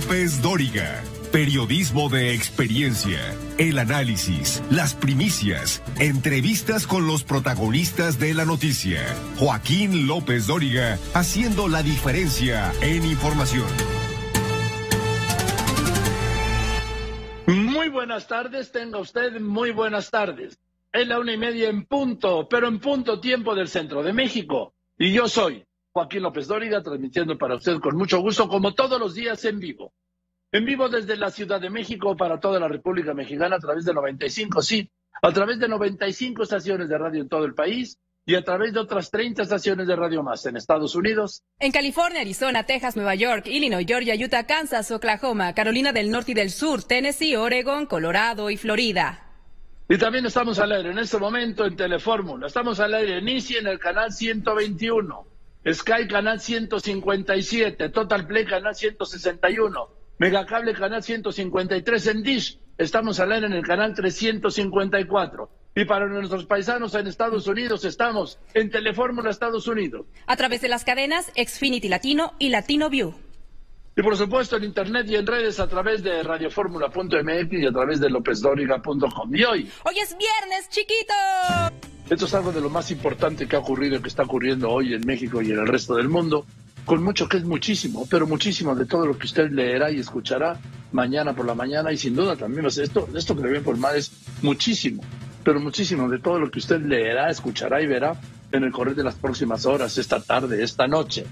López Dóriga. Periodismo de experiencia, el análisis, las primicias, entrevistas con los protagonistas de la noticia. Joaquín López Dóriga, haciendo la diferencia en información. Muy buenas tardes, tenga usted muy buenas tardes. Es la 1:30 en punto, pero en punto tiempo del centro de México. Y yo soy Joaquín López Dóriga, transmitiendo para usted con mucho gusto, como todos los días, en vivo. En vivo desde la Ciudad de México para toda la República Mexicana a través de 95, sí, a través de 95 estaciones de radio en todo el país y a través de otras 30 estaciones de radio más en Estados Unidos. En California, Arizona, Texas, Nueva York, Illinois, Georgia, Utah, Kansas, Oklahoma, Carolina del Norte y del Sur, Tennessee, Oregon, Colorado y Florida. Y también estamos al aire en este momento en Telefórmula. Estamos al aire en Easy en el canal 121, Sky canal 157, Total Play canal 161. Megacable canal 153 en Dish. Estamos al aire en el canal 354. Y para nuestros paisanos en Estados Unidos, estamos en Telefórmula Estados Unidos. A través de las cadenas Xfinity Latino y Latino View. Y por supuesto en internet y en redes a través de radioformula.mx y a través de lopezdoriga.com. Y hoy es viernes, chiquito. Esto es algo de lo más importante que ha ocurrido y que está ocurriendo hoy en México y en el resto del mundo. Con mucho que es muchísimo, pero muchísimo de todo lo que usted leerá y escuchará mañana por la mañana, y sin duda también esto que le voy a informar es muchísimo, pero muchísimo de todo lo que usted leerá, escuchará y verá en el correr de las próximas horas, esta tarde, esta noche.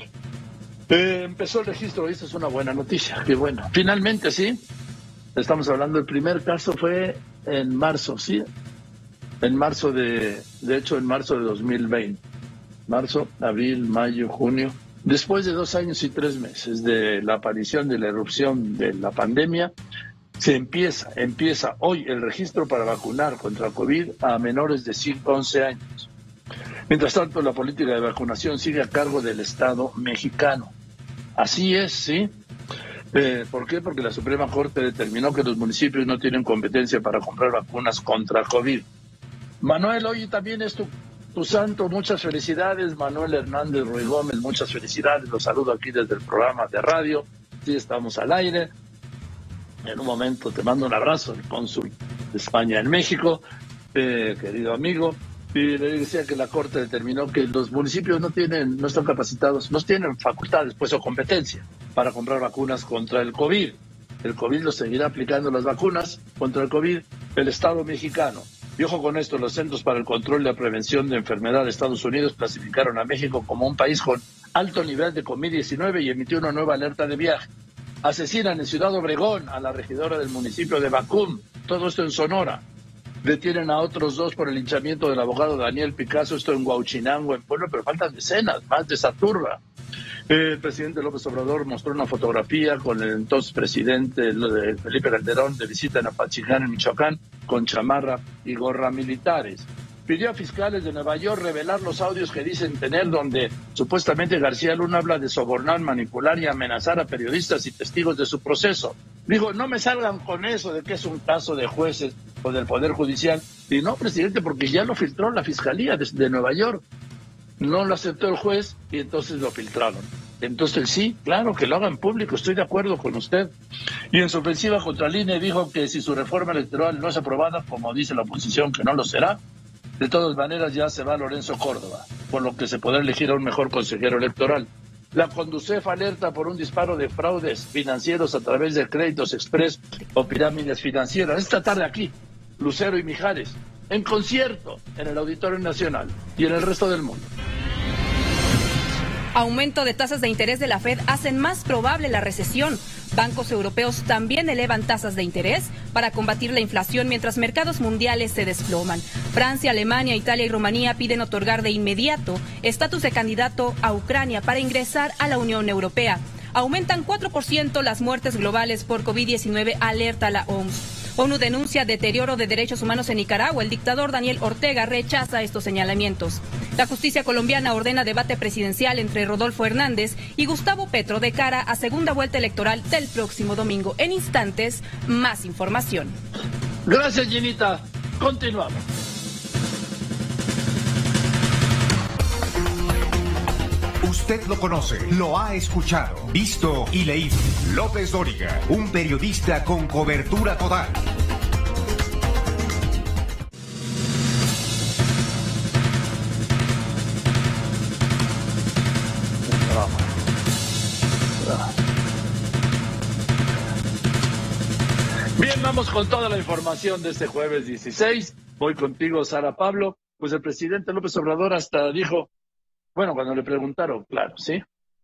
Empezó el registro, y esta es una buena noticia, qué bueno. Finalmente, sí, estamos hablando, el primer caso fue en marzo, sí, en marzo de hecho en marzo de 2020, marzo, abril, mayo, junio. Después de 2 años y 3 meses de la aparición de la erupción de la pandemia, se empieza hoy el registro para vacunar contra COVID a menores de 5 a 11 años. Mientras tanto, la política de vacunación sigue a cargo del Estado mexicano. Así es, ¿sí? ¿Por qué? Porque la Suprema Corte determinó que los municipios no tienen competencia para comprar vacunas contra COVID. Manuel, hoy también es tu santo, muchas felicidades. Manuel Hernández Ruiz Gómez, muchas felicidades. Los saludo aquí desde el programa de radio. Sí, estamos al aire. En un momento te mando un abrazo, el cónsul de España en México, querido amigo. Y le decía que la Corte determinó que los municipios no están capacitados, no tienen facultades, pues, o competencia para comprar vacunas contra el COVID. El COVID lo seguirá aplicando las vacunas contra el COVID el Estado mexicano. Y ojo con esto, los Centros para el Control y la Prevención de Enfermedades de Estados Unidos clasificaron a México como un país con alto nivel de COVID-19 y emitió una nueva alerta de viaje. Asesinan en Ciudad Obregón a la regidora del municipio de Bacúm, todo esto en Sonora. Detienen a otros 2 por el linchamiento del abogado Daniel Picasso, esto en Huauchinango, en Puebla, pero faltan decenas más de esa turba. El presidente López Obrador mostró una fotografía con el entonces presidente Felipe Calderón de visita en Apatzingán, en Michoacán, con chamarra y gorra militares. Pidió a fiscales de Nueva York revelar los audios que dicen tener, donde supuestamente García Luna habla de sobornar, manipular y amenazar a periodistas y testigos de su proceso. Dijo, no me salgan con eso de que es un caso de jueces o del Poder Judicial. Y no, presidente, porque ya lo filtró la Fiscalía de Nueva York. No lo aceptó el juez y entonces lo filtraron. Entonces sí, claro, que lo hagan público, estoy de acuerdo con usted. Y en su ofensiva contra el INE dijo que si su reforma electoral no es aprobada, como dice la oposición que no lo será, de todas maneras ya se va Lorenzo Córdoba, por lo que se podrá elegir a un mejor consejero electoral. La Conducef alerta por un disparo de fraudes financieros a través de créditos express o pirámides financieras. Esta tarde aquí, Lucero y Mijares, en concierto en el Auditorio Nacional y en el resto del mundo. Aumento de tasas de interés de la Fed hacen más probable la recesión. Bancos europeos también elevan tasas de interés para combatir la inflación mientras mercados mundiales se desploman. Francia, Alemania, Italia y Rumanía piden otorgar de inmediato estatus de candidato a Ucrania para ingresar a la Unión Europea. Aumentan 4% las muertes globales por COVID-19, alerta la OMS. ONU denuncia deterioro de derechos humanos en Nicaragua. El dictador Daniel Ortega rechaza estos señalamientos. La justicia colombiana ordena debate presidencial entre Rodolfo Hernández y Gustavo Petro de cara a segunda vuelta electoral del próximo domingo. En instantes, más información. Gracias, Ginita. Continuamos. Usted lo conoce, lo ha escuchado, visto y leído. López Dóriga, un periodista con cobertura total. Bien, vamos con toda la información de este jueves 16. Voy contigo, Sara Pablo. Pues el presidente López Obrador hasta dijo, bueno, cuando le preguntaron, claro, sí,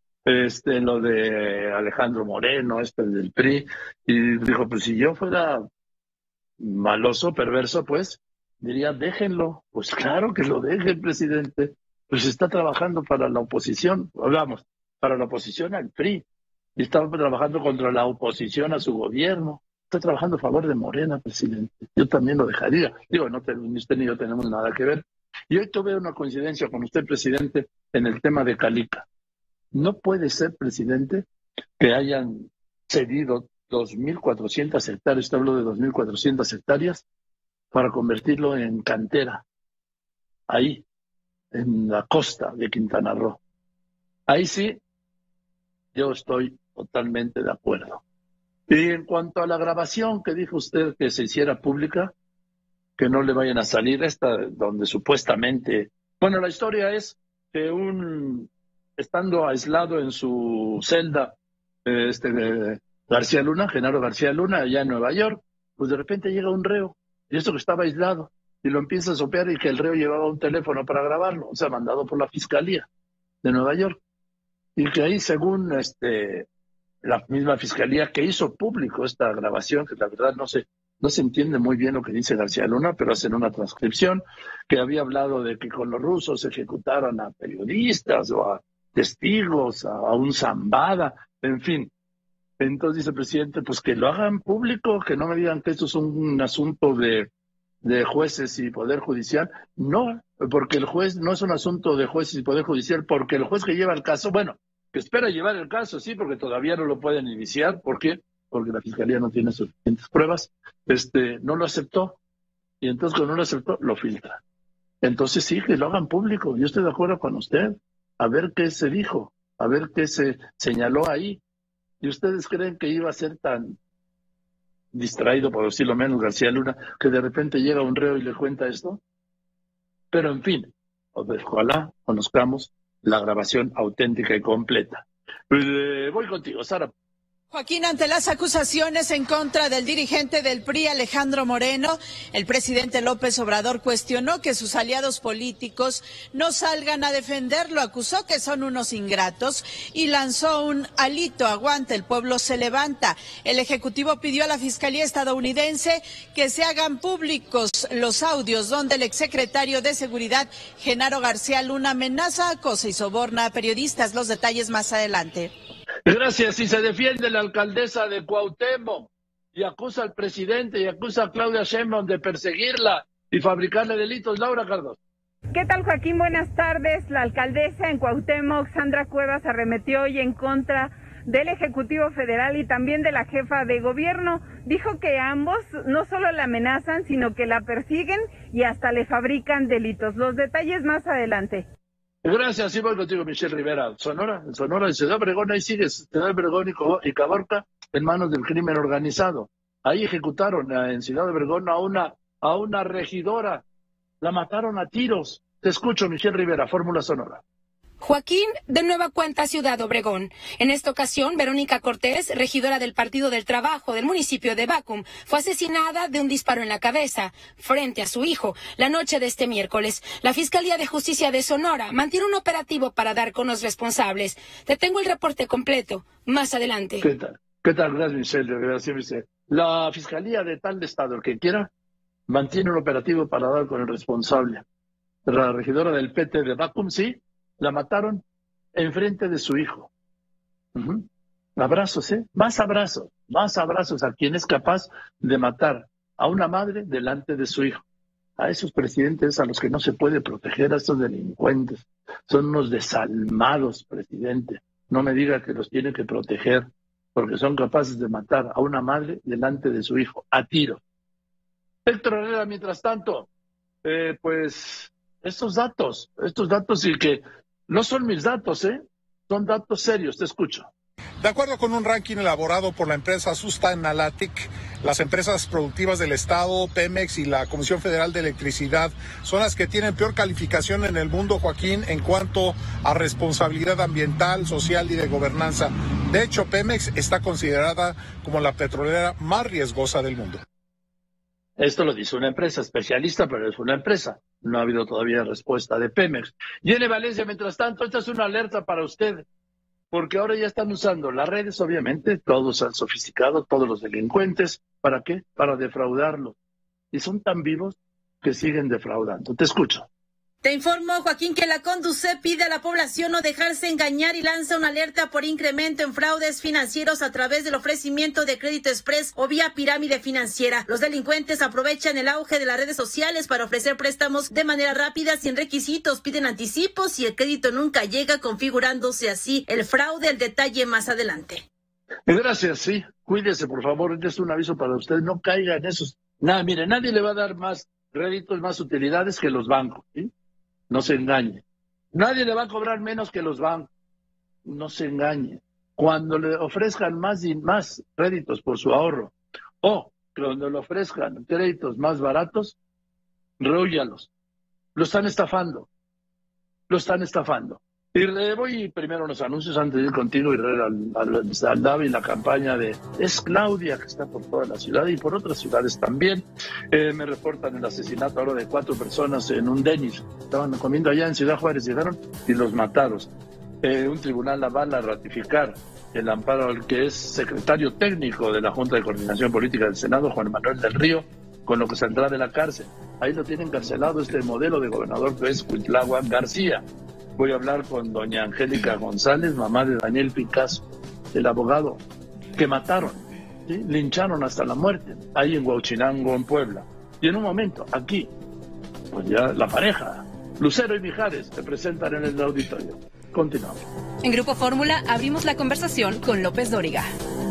lo de Alejandro Moreno, del PRI, y dijo, pues si yo fuera maloso, perverso, pues, diría, déjenlo. Pues claro que lo deje el presidente. Pues está trabajando para la oposición, hablamos, para la oposición al PRI. Y está trabajando contra la oposición a su gobierno. Está trabajando a favor de Morena, presidente. Yo también lo dejaría. Digo, ni usted ni yo tenemos nada que ver. Y hoy tuve una coincidencia con usted, presidente, en el tema de Calica. No puede ser, presidente, que hayan cedido 2.400 hectáreas, usted habló de 2.400 hectáreas, para convertirlo en cantera, ahí, en la costa de Quintana Roo. Ahí sí, yo estoy totalmente de acuerdo. Y en cuanto a la grabación que dijo usted que se hiciera pública, que no le vayan a salir donde supuestamente... Bueno, la historia es que estando aislado en su celda, García Luna, Genaro García Luna, allá en Nueva York, pues de repente llega un reo, y esto que estaba aislado, y lo empieza a sopear y que el reo llevaba un teléfono para grabarlo, o sea, mandado por la Fiscalía de Nueva York, y que ahí según la misma Fiscalía que hizo público esta grabación, que la verdad no se entiende muy bien lo que dice García Luna, pero hacen una transcripción que había hablado de que con los rusos ejecutaron a periodistas o a testigos, a un Zambada, en fin. Entonces dice el presidente, pues que lo hagan público, que no me digan que esto es un asunto de jueces y poder judicial. No, porque el juez no es un asunto de jueces y poder judicial, porque el juez que lleva el caso, bueno, que espera llevar el caso, sí, porque todavía no lo pueden iniciar. ¿Por qué? Porque la Fiscalía no tiene suficientes pruebas. No lo aceptó. Y entonces cuando no lo aceptó, lo filtra. Entonces sí, que lo hagan público. Yo estoy de acuerdo con usted. A ver qué se dijo, a ver qué se señaló ahí. ¿Y ustedes creen que iba a ser tan distraído, por decirlo menos, García Luna, que de repente llega un reo y le cuenta esto? Pero en fin, ojalá conozcamos la grabación auténtica y completa. Voy contigo, Sara. Joaquín, ante las acusaciones en contra del dirigente del PRI, Alejandro Moreno, el presidente López Obrador cuestionó que sus aliados políticos no salgan a defenderlo, acusó que son unos ingratos y lanzó un alito, aguanta, el pueblo se levanta. El Ejecutivo pidió a la Fiscalía estadounidense que se hagan públicos los audios donde el exsecretario de Seguridad, Genaro García Luna, amenaza, acosa y soborna a periodistas. Los detalles más adelante. Gracias. Y se defiende la alcaldesa de Cuauhtémoc y acusa al presidente y acusa a Claudia Sheinbaum de perseguirla y fabricarle delitos. Laura Cardoso. ¿Qué tal, Joaquín? Buenas tardes. La alcaldesa en Cuauhtémoc, Sandra Cuevas, arremetió hoy en contra del Ejecutivo Federal y también de la jefa de gobierno. Dijo que ambos no solo la amenazan, sino que la persiguen y hasta le fabrican delitos. Los detalles más adelante. Gracias, sí, voy contigo, Michelle Rivera. Sonora, en Ciudad Obregón, ahí sigue Ciudad Obregón y Caborca en manos del crimen organizado. Ahí ejecutaron en Ciudad Obregón a una regidora, la mataron a tiros. Te escucho, Michelle Rivera, Fórmula Sonora. Joaquín, de nueva cuenta Ciudad Obregón. En esta ocasión, Verónica Cortés, regidora del Partido del Trabajo del municipio de Bacum, fue asesinada de un disparo en la cabeza frente a su hijo la noche de este miércoles. La Fiscalía de Justicia de Sonora mantiene un operativo para dar con los responsables. Te tengo el reporte completo más adelante. ¿Qué tal? Gracias, Michelle. Gracias, Michelle. La Fiscalía de tal estado, el que quiera, mantiene un operativo para dar con el responsable. La regidora del PT de Bacum, sí, la mataron enfrente de su hijo. Abrazos, más abrazos a quien es capaz de matar a una madre delante de su hijo. A esos presidentes a los que no se puede proteger, a esos delincuentes. Son unos desalmados, presidente. No me diga que los tiene que proteger, porque son capaces de matar a una madre delante de su hijo, a tiro. Héctor Herrera, mientras tanto, pues estos datos y que no son mis datos, Son datos serios, te escucho. De acuerdo con un ranking elaborado por la empresa Sustainalytic, las empresas productivas del Estado, Pemex y la Comisión Federal de Electricidad son las que tienen peor calificación en el mundo, Joaquín, en cuanto a responsabilidad ambiental, social y de gobernanza. De hecho, Pemex está considerada como la petrolera más riesgosa del mundo. Esto lo dice una empresa especialista, pero es una empresa. No ha habido todavía respuesta de Pemex. Yene Valencia, mientras tanto, esta es una alerta para usted, porque ahora ya están usando las redes, obviamente, todos han sofisticado, todos los delincuentes. ¿Para qué? Para defraudarlo. Y son tan vivos que siguen defraudando. Te escucho. Te informo, Joaquín, que la Conducef pide a la población no dejarse engañar y lanza una alerta por incremento en fraudes financieros a través del ofrecimiento de crédito express o vía pirámide financiera. Los delincuentes aprovechan el auge de las redes sociales para ofrecer préstamos de manera rápida, sin requisitos, piden anticipos y el crédito nunca llega, configurándose así el fraude. El detalle más adelante. Gracias, sí. Cuídese, por favor. Este es un aviso para usted. No caiga en esos. Nada, mire, nadie le va a dar más réditos, más utilidades que los bancos, ¿sí? No se engañe. Nadie le va a cobrar menos que los bancos. No se engañe. Cuando le ofrezcan más y más créditos por su ahorro, o cuando le ofrezcan créditos más baratos, rehúyalos. Lo están estafando. Lo están estafando. Y voy primero a los anuncios antes de ir contigo y al Davi y la campaña de Es Claudia, que está por toda la ciudad y por otras ciudades también. Me reportan el asesinato ahora de 4 personas en un Denis. Estaban comiendo allá en Ciudad Juárez, llegaron y los mataron. Un tribunal avala ratificar el amparo al que es secretario técnico de la Junta de Coordinación Política del Senado, Juan Manuel del Río, con lo que saldrá de la cárcel. Ahí lo tienen encarcelado este modelo de gobernador que es Cuitláhuac García. Voy a hablar con doña Angélica González, mamá de Daniel Picasso, el abogado que mataron, ¿sí? Lincharon hasta la muerte, ahí en Huauchinango, en Puebla. Y en un momento, aquí, pues ya la pareja, Lucero y Mijares, se presentan en el auditorio. Continuamos. En Grupo Fórmula abrimos la conversación con López Dóriga.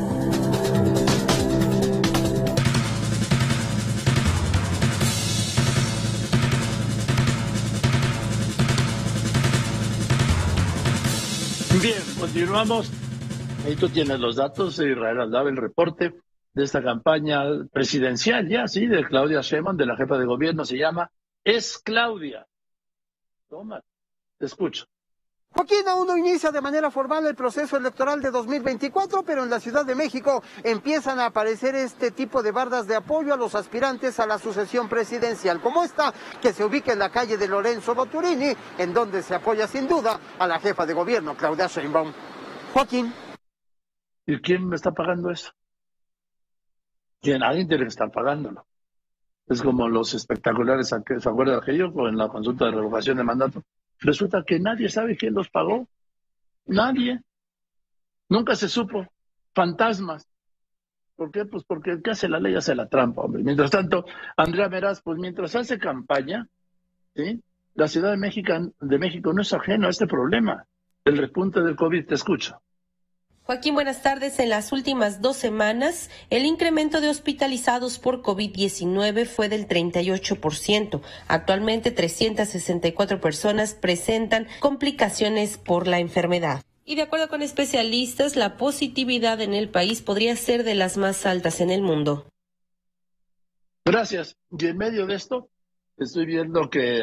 Bien, continuamos. Ahí tú tienes los datos, Israel Aldab, el reporte de esta campaña presidencial ya, sí, de Claudia Sheinbaum, de la jefa de gobierno, se llama Es Claudia. Toma, te escucho. Joaquín, aún no inicia de manera formal el proceso electoral de 2024, pero en la Ciudad de México empiezan a aparecer este tipo de bardas de apoyo a los aspirantes a la sucesión presidencial, como esta que se ubica en la calle de Lorenzo Boturini, en donde se apoya sin duda a la jefa de gobierno, Claudia Sheinbaum. Joaquín. ¿Y quién me está pagando eso? ¿Quién? Alguien tiene que estar pagándolo. Es como los espectaculares, ¿se acuerdan aquello? En la consulta de revocación de mandato. Resulta que nadie sabe quién los pagó. Nadie. Nunca se supo. Fantasmas. ¿Por qué? Pues porque el que hace la ley hace la trampa, hombre. Mientras tanto, Andrea Meraz, pues mientras hace campaña, ¿sí? La Ciudad de México no es ajeno a este problema. El repunte del COVID, te escucho. Joaquín, buenas tardes. En las últimas 2 semanas, el incremento de hospitalizados por COVID-19 fue del 38%. Actualmente, 364 personas presentan complicaciones por la enfermedad. Y de acuerdo con especialistas, la positividad en el país podría ser de las más altas en el mundo. Gracias. Y en medio de esto, estoy viendo que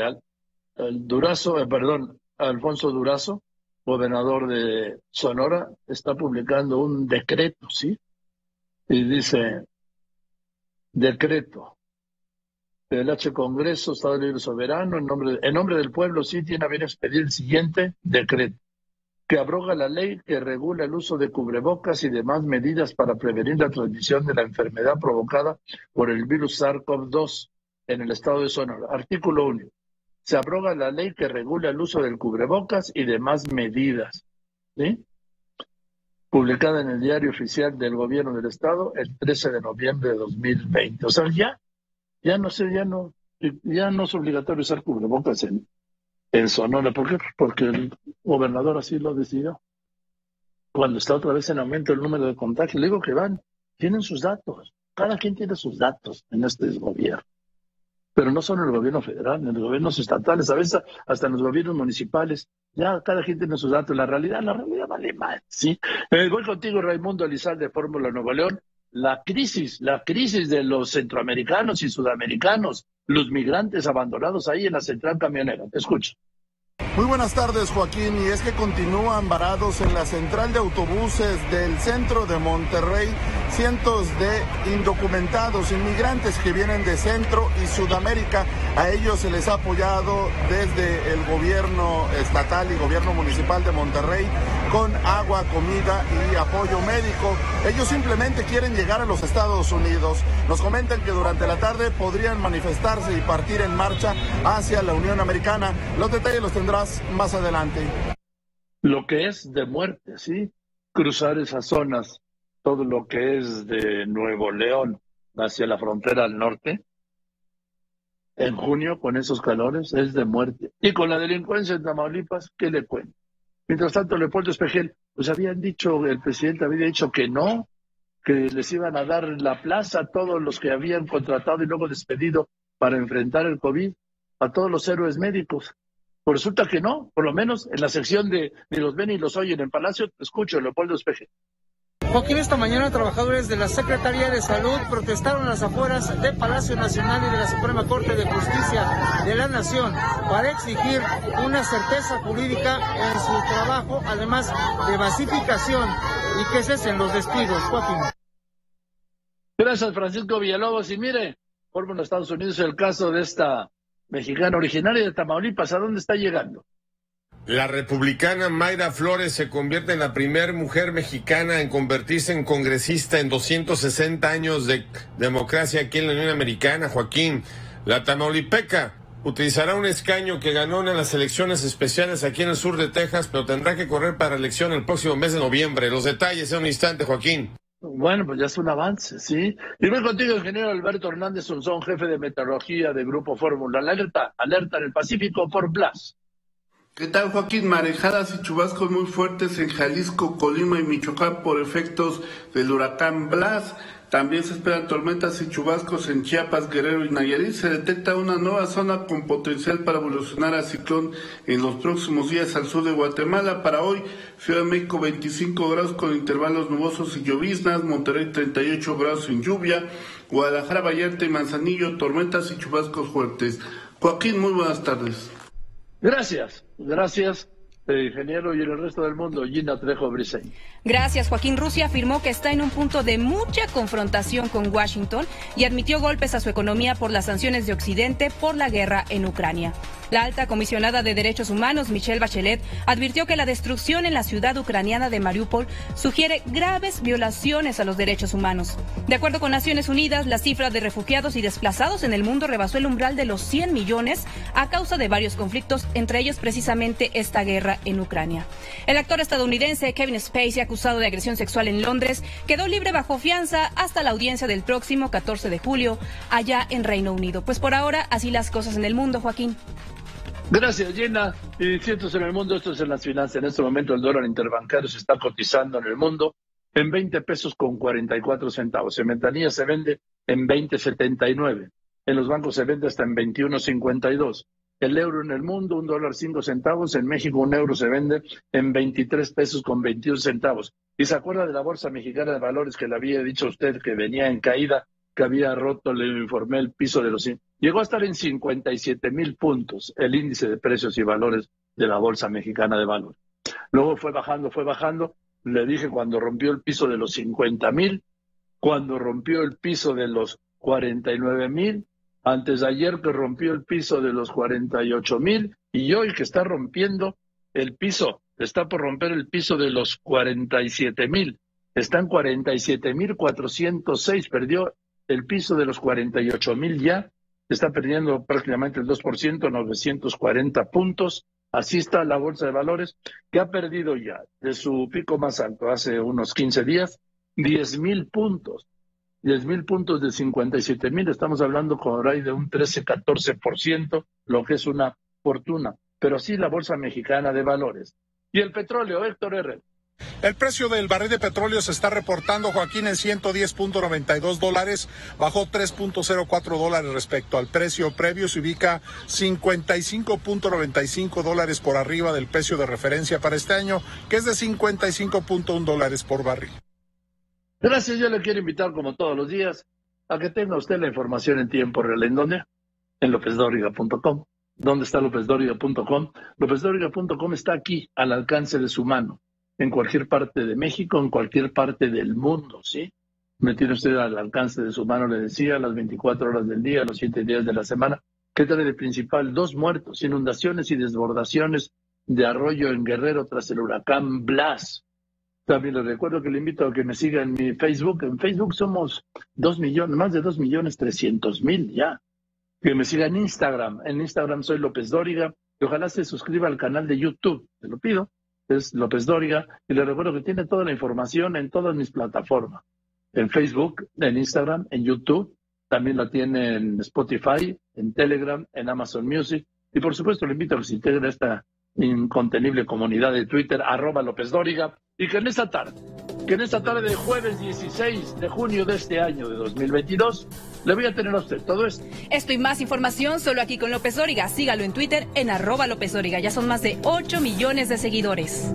Alfonso Durazo, gobernador de Sonora, está publicando un decreto, ¿sí? Y dice, decreto del H Congreso, Estado Libre Soberano, en nombre del pueblo, sí tiene a bien expedir el siguiente decreto, que abroga la ley que regula el uso de cubrebocas y demás medidas para prevenir la transmisión de la enfermedad provocada por el virus SARS-CoV-2 en el estado de Sonora. Artículo 1. Se abroga la ley que regula el uso del cubrebocas y demás medidas, ¿sí? Publicada en el Diario Oficial del Gobierno del Estado el 13 de noviembre de 2020. O sea, ya no es obligatorio usar cubrebocas en Sonora. ¿Por qué? Porque el gobernador así lo decidió. Cuando está otra vez en aumento el número de contagios, le digo que tienen sus datos. Cada quien tiene sus datos en este gobierno. Pero no solo en el gobierno federal, en los gobiernos estatales, a veces hasta en los gobiernos municipales. Ya cada quien tiene sus datos. La realidad vale más, ¿sí? Voy contigo, Raimundo Elizalde de Fórmula Nuevo León. La crisis de los centroamericanos y sudamericanos, los migrantes abandonados ahí en la central camionera. Te escucho. Muy buenas tardes, Joaquín, y es que continúan varados en la central de autobuses del centro de Monterrey cientos de indocumentados, inmigrantes que vienen de Centro y Sudamérica. A ellos se les ha apoyado desde el gobierno estatal y gobierno municipal de Monterrey con agua, comida y apoyo médico. Ellos simplemente quieren llegar a los Estados Unidos. Nos comentan que durante la tarde podrían manifestarse y partir en marcha hacia la Unión Americana. Los detalles los tendrás más adelante. Lo que es de muerte, ¿sí? Cruzar esas zonas, todo lo que es de Nuevo León hacia la frontera al norte, en junio con esos calores es de muerte. Y con la delincuencia en Tamaulipas, ¿qué le cuento? Mientras tanto, Leopoldo Espejel, pues el presidente había dicho que no, que les iban a dar la plaza a todos los que habían contratado y luego despedido para enfrentar el COVID, a todos los héroes médicos. Pues resulta que no, por lo menos en la sección de ni los ven ni los oyen en Palacio, te escucho, Leopoldo Espejel. Joaquín, esta mañana trabajadores de la Secretaría de Salud protestaron a las afueras del Palacio Nacional y de la Suprema Corte de Justicia de la Nación para exigir una certeza jurídica en su trabajo, además de basificación y que cesen los despidos. Joaquín. Gracias, Francisco Villalobos. Y mire, por los Estados Unidos el caso de esta mexicana originaria de Tamaulipas, ¿a dónde está llegando? La republicana Mayra Flores se convierte en la primera mujer mexicana en convertirse en congresista en 260 años de democracia aquí en la Unión Americana, Joaquín. La tamaulipeca utilizará un escaño que ganó en las elecciones especiales aquí en el sur de Texas, pero tendrá que correr para elección el próximo mes de noviembre. Los detalles en un instante, Joaquín. Bueno, pues ya es un avance, ¿sí? Y voy contigo, ingeniero Alberto Hernández Unzón, jefe de meteorología de Grupo Fórmula. Alerta en el Pacífico por Blas. ¿Qué tal, Joaquín? Marejadas y chubascos muy fuertes en Jalisco, Colima y Michoacán por efectos del huracán Blas. También se esperan tormentas y chubascos en Chiapas, Guerrero y Nayarit. Se detecta una nueva zona con potencial para evolucionar a ciclón en los próximos días al sur de Guatemala. Para hoy, Ciudad de México 25 grados con intervalos nubosos y lloviznas, Monterrey 38 grados sin lluvia, Guadalajara, Vallarta y Manzanillo, tormentas y chubascos fuertes. Joaquín, muy buenas tardes. Gracias, ingeniero, y en el resto del mundo, Gina Trejo Briseño. Gracias, Joaquín. Rusia afirmó que está en un punto de mucha confrontación con Washington y admitió golpes a su economía por las sanciones de Occidente por la guerra en Ucrania. La alta comisionada de Derechos Humanos, Michelle Bachelet, advirtió que la destrucción en la ciudad ucraniana de Mariupol sugiere graves violaciones a los derechos humanos. De acuerdo con Naciones Unidas, la cifra de refugiados y desplazados en el mundo rebasó el umbral de los 100 millones a causa de varios conflictos, entre ellos precisamente esta guerra en Ucrania. El actor estadounidense Kevin Spacey, acusado de agresión sexual en Londres, quedó libre bajo fianza hasta la audiencia del próximo 14 de julio allá en Reino Unido. Pues por ahora, así las cosas en el mundo, Joaquín. Gracias, Gina. Y cientos en el mundo, esto es en las finanzas. En este momento el dólar interbancario se está cotizando en el mundo en 20 pesos con 44 centavos. En ventanilla se vende en 20.79. En los bancos se vende hasta en 21.52. El euro en el mundo, $1.05. En México, un euro se vende en 23 pesos con 21 centavos. ¿Y se acuerda de la Bolsa Mexicana de Valores que le había dicho a usted que venía en caída, que había roto, le informé, el piso de los... Llegó a estar en 57,000 puntos el índice de precios y valores de la Bolsa Mexicana de Valores. Luego fue bajando. Le dije cuando rompió el piso de los 50,000, cuando rompió el piso de los 49,000, antes de ayer que rompió el piso de los 48,000 y hoy que está rompiendo el piso, está por romper el piso de los 47,000. Está en 47,406, perdió el piso de los 48,000 ya, está perdiendo prácticamente el 2%, 940 puntos. Así está la Bolsa de Valores, que ha perdido ya de su pico más alto hace unos 15 días, 10,000 puntos. 10,000 puntos de 57,000, estamos hablando por ahí de un 13-14%, lo que es una, fortuna, pero sí la Bolsa Mexicana de Valores. Y el petróleo, Héctor Herrera. El precio del barril de petróleo se está reportando, Joaquín, en $110.92, bajó $3.04 respecto al precio previo, se ubica $55.95 por arriba del precio de referencia para este año, que es de $55.1 por barril. Gracias, yo le quiero invitar como todos los días a que tenga usted la información en tiempo real. ¿En dónde? En lopesdoriga.com. ¿Dónde está lopesdoriga.com? Lopesdoriga.com está aquí, al alcance de su mano, en cualquier parte de México, en cualquier parte del mundo, ¿sí? Me tiene usted al alcance de su mano, le decía, las 24 horas del día, los 7 días de la semana. ¿Qué trae de principal? 2 muertos, inundaciones y desbordaciones de arroyo en Guerrero tras el huracán Blas. También les recuerdo que le invito a que me siga en mi Facebook. En Facebook somos 2 millones, más de 2.300.000 ya. Que me siga en Instagram. En Instagram soy López Dóriga. Y ojalá se suscriba al canal de YouTube. Te lo pido. Es López Dóriga. Y le recuerdo que tiene toda la información en todas mis plataformas. En Facebook, en Instagram, en YouTube. También la tiene en Spotify, en Telegram, en Amazon Music. Y por supuesto le invito a que se integre a esta incontenible comunidad de Twitter, @López Dóriga. Y que en esta tarde de jueves 16 de junio de este año de 2022, le voy a tener a usted todo esto. Esto y más información solo aquí con López Dóriga. Sígalo en Twitter en @López Dóriga. Ya son más de 8 millones de seguidores.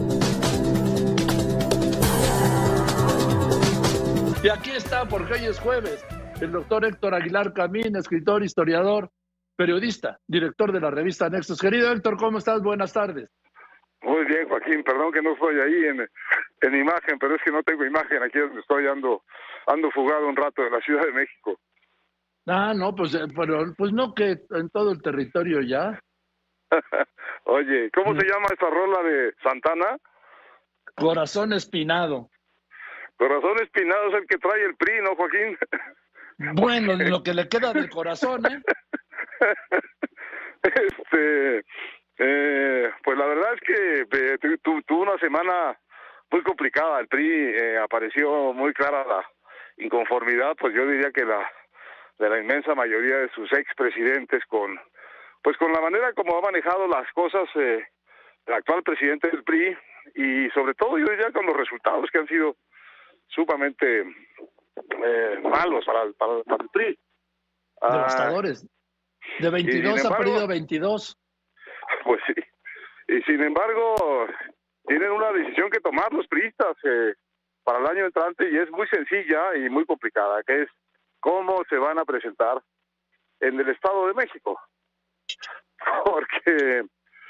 Y aquí está, porque hoy es jueves, el doctor Héctor Aguilar Camín, escritor, historiador, periodista, director de la revista Nexos. Querido Héctor, ¿cómo estás? Buenas tardes. Muy bien, Joaquín, perdón que no estoy ahí en imagen, pero es que no tengo imagen, aquí donde estoy, ando fugado un rato de la Ciudad de México. Ah, no, pues no que en todo el territorio ya. Oye, ¿cómo se llama esta rola de Santana? Corazón Espinado. Corazón Espinado es el que trae el PRI, ¿no, Joaquín? Bueno, lo que le queda del corazón, ¿eh? Pues la verdad es que tuvo una semana muy complicada. El PRI apareció muy clara la inconformidad, pues yo diría que de la inmensa mayoría de sus expresidentes con la manera como ha manejado las cosas el actual presidente del PRI, y sobre todo yo diría con los resultados que han sido sumamente malos para el PRI. Devastadores. De 22 ha perdido 22. Pues sí, y sin embargo tienen una decisión que tomar los priistas para el año entrante, y es muy sencilla y muy complicada, que es cómo se van a presentar en el Estado de México, porque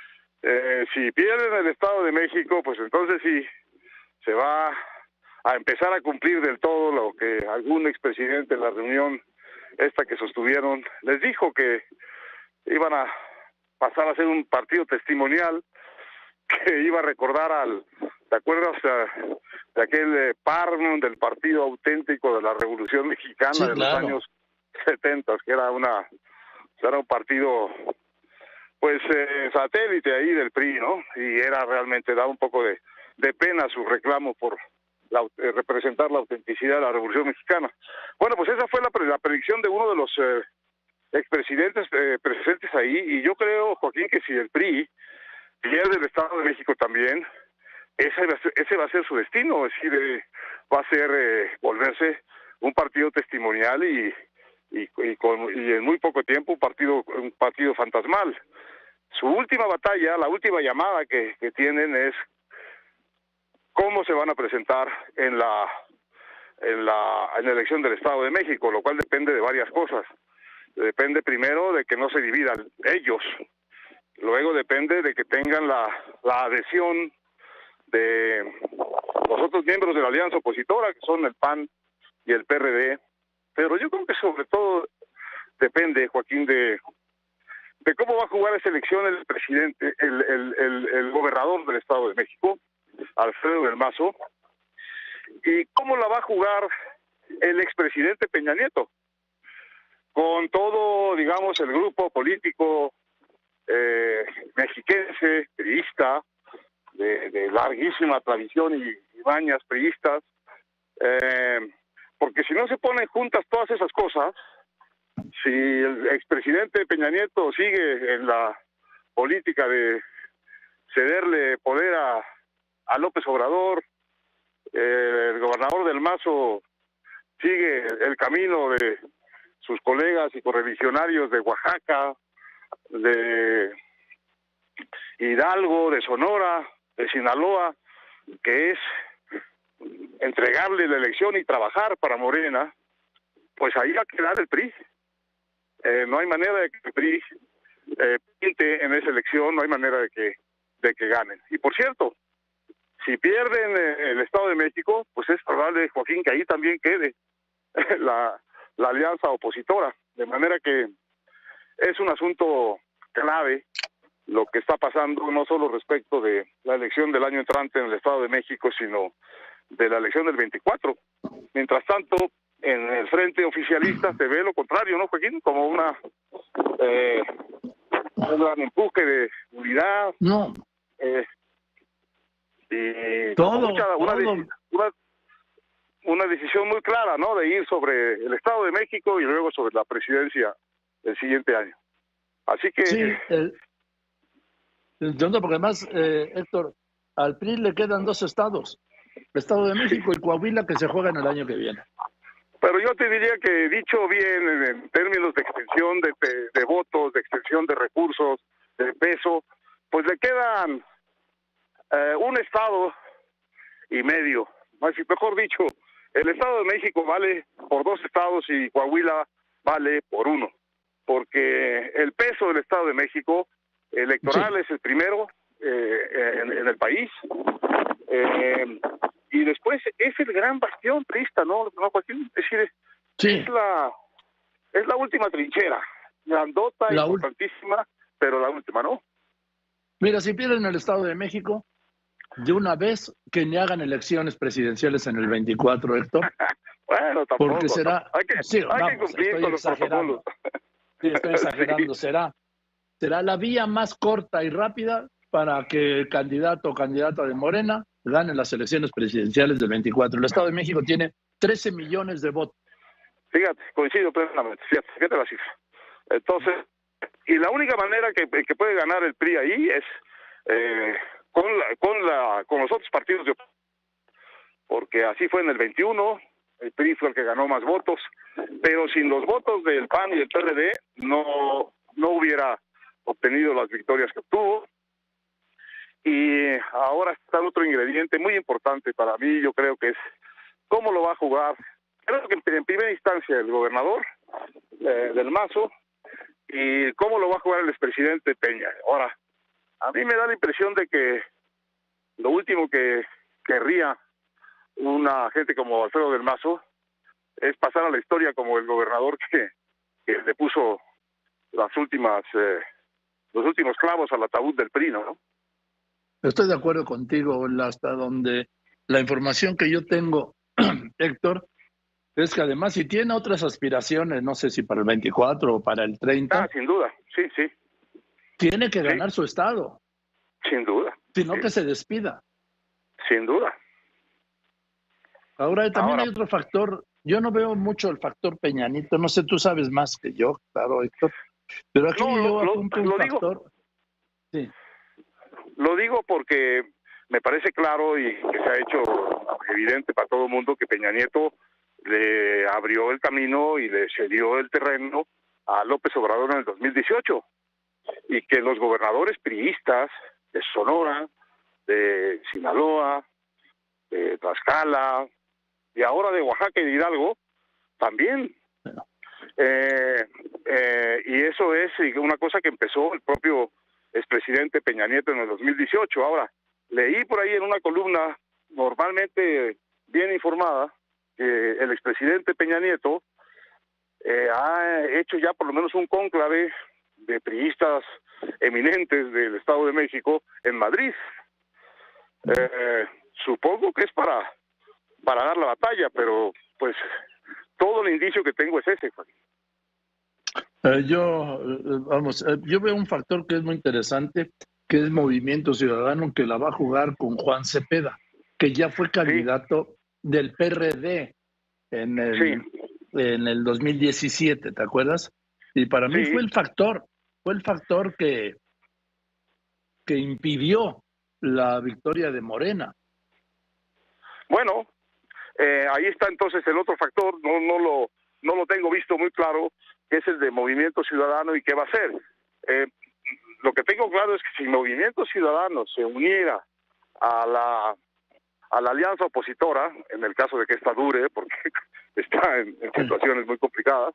si pierden el Estado de México, pues entonces sí se va a empezar a cumplir del todo lo que algún expresidente en la reunión esta que sostuvieron les dijo, que iban a pasar a ser un partido testimonial que iba a recordar ¿te acuerdas de aquel PARM del Partido Auténtico de la Revolución Mexicana? Sí, de los años 70, que era un partido pues satélite ahí del PRI, ¿no? Y era realmente, daba un poco de pena su reclamo por representar la autenticidad de la Revolución Mexicana. Bueno, pues esa fue la predicción de uno de los expresidentes presentes ahí, y yo creo, Joaquín, que si el PRI pierde el Estado de México también, ese va a ser su destino, es decir, va a ser volverse un partido testimonial y en muy poco tiempo un partido fantasmal. Su última batalla, la última llamada que tienen es cómo se van a presentar en la elección del Estado de México, lo cual depende de varias cosas. Depende primero de que no se dividan ellos, luego depende de que tengan la adhesión de los otros miembros de la alianza opositora, que son el PAN y el PRD, pero yo creo que sobre todo depende, Joaquín, de cómo va a jugar esa elección el presidente, el gobernador del Estado de México, Alfredo del Mazo, y cómo la va a jugar el expresidente Peña Nieto, con todo, digamos, el grupo político mexiquense, priista, de larguísima tradición y mañas priistas, porque si no se ponen juntas todas esas cosas, si el expresidente Peña Nieto sigue en la política de cederle poder a López Obrador El gobernador del Mazo sigue el camino de sus colegas y correligionarios de Oaxaca, de Hidalgo, de Sonora, de Sinaloa, que es entregarle la elección y trabajar para Morena. Pues ahí va a quedar el PRI. No hay manera de que el PRI pinte en esa elección, no hay manera de que ganen. Y por cierto, si pierden el Estado de México, pues es probable, Joaquín, que ahí también quede la alianza opositora. De manera que es un asunto clave lo que está pasando, no solo respecto de la elección del año entrante en el Estado de México, sino de la elección del 24. Mientras tanto, en el frente oficialista se ve lo contrario, ¿no, Joaquín? Como un gran empuje de unidad. No. Y todo. Una decisión muy clara, ¿no? De ir sobre el Estado de México y luego sobre la presidencia el siguiente año. Así que... Sí, entiendo, porque además, Héctor, al PRI le quedan 2 estados, el Estado de México y Coahuila, que se juegan el año que viene. Pero yo te diría que, dicho bien, en términos de extensión de votos, de extensión de recursos, de peso, pues le quedan 1 estado y medio. Mejor dicho, el Estado de México vale por 2 estados y Coahuila vale por 1. Porque el peso del Estado de México electoral es el primero en el país. Y después es el gran bastión priista, ¿no, Joaquín? Es decir, es la última trinchera, grandota, importantísima, pero la última, ¿no? Mira, si pierden el Estado de México, de una vez que ni hagan elecciones presidenciales en el 24, Héctor. Bueno, tampoco. Porque será... Hay que cumplir con los protocolos. Sí, estoy exagerando. Sí. Será la vía más corta y rápida para que el candidato o candidata de Morena gane las elecciones presidenciales del 24. El Estado de México tiene 13 millones de votos. Fíjate, coincido plenamente. Fíjate la cifra. Entonces, y la única manera que puede ganar el PRI ahí es con los otros partidos de oposición. Porque así fue en el 21, el PRI fue el que ganó más votos, pero sin los votos del PAN y del PRD no hubiera obtenido las victorias que obtuvo. Y ahora está el otro ingrediente muy importante para mí, yo creo que es cómo lo va a jugar. Creo que en primera instancia el gobernador del Mazo y cómo lo va a jugar el expresidente Peña. Ahora, a mí me da la impresión de que lo último que querría una gente como Alfredo del Mazo es pasar a la historia como el gobernador que le puso los últimos clavos al ataúd del PRI, ¿no? Estoy de acuerdo contigo, hasta donde la información que yo tengo, Héctor, es que además si tiene otras aspiraciones, no sé si para el 24 o para el 30. Sin duda, sí. Tiene que ganar su estado. Sin duda. Sino que se despida. Sin duda. Ahora también hay otro factor. Yo no veo mucho el factor Peña Nieto. No sé, tú sabes más que yo, claro, Héctor. Pero aquí yo apunto un factor. Sí. Lo digo porque me parece claro y que se ha hecho evidente para todo el mundo que Peña Nieto le abrió el camino y le cedió el terreno a López Obrador en el 2018 y que los gobernadores priistas de Sonora, de Sinaloa, de Tlaxcala y ahora de Oaxaca y de Hidalgo también. Y eso es una cosa que empezó el propio expresidente Peña Nieto en el 2018. Ahora, leí por ahí en una columna normalmente bien informada que el expresidente Peña Nieto ha hecho ya por lo menos un cónclave de priistas eminentes del Estado de México en Madrid. Supongo que es para dar la batalla, pero pues todo el indicio que tengo es ese. Yo veo un factor que es muy interesante, que es Movimiento Ciudadano, que la va a jugar con Juan Cepeda, que ya fue candidato del PRD en el 2017, ¿te acuerdas? Y para mí fue el factor que impidió la victoria de Morena. Bueno, ahí está entonces el otro factor, no lo tengo visto muy claro, que es el de Movimiento Ciudadano y qué va a hacer. Lo que tengo claro es que si Movimiento Ciudadano se uniera a la alianza opositora, en el caso de que esta dure, porque está en situaciones muy complicadas,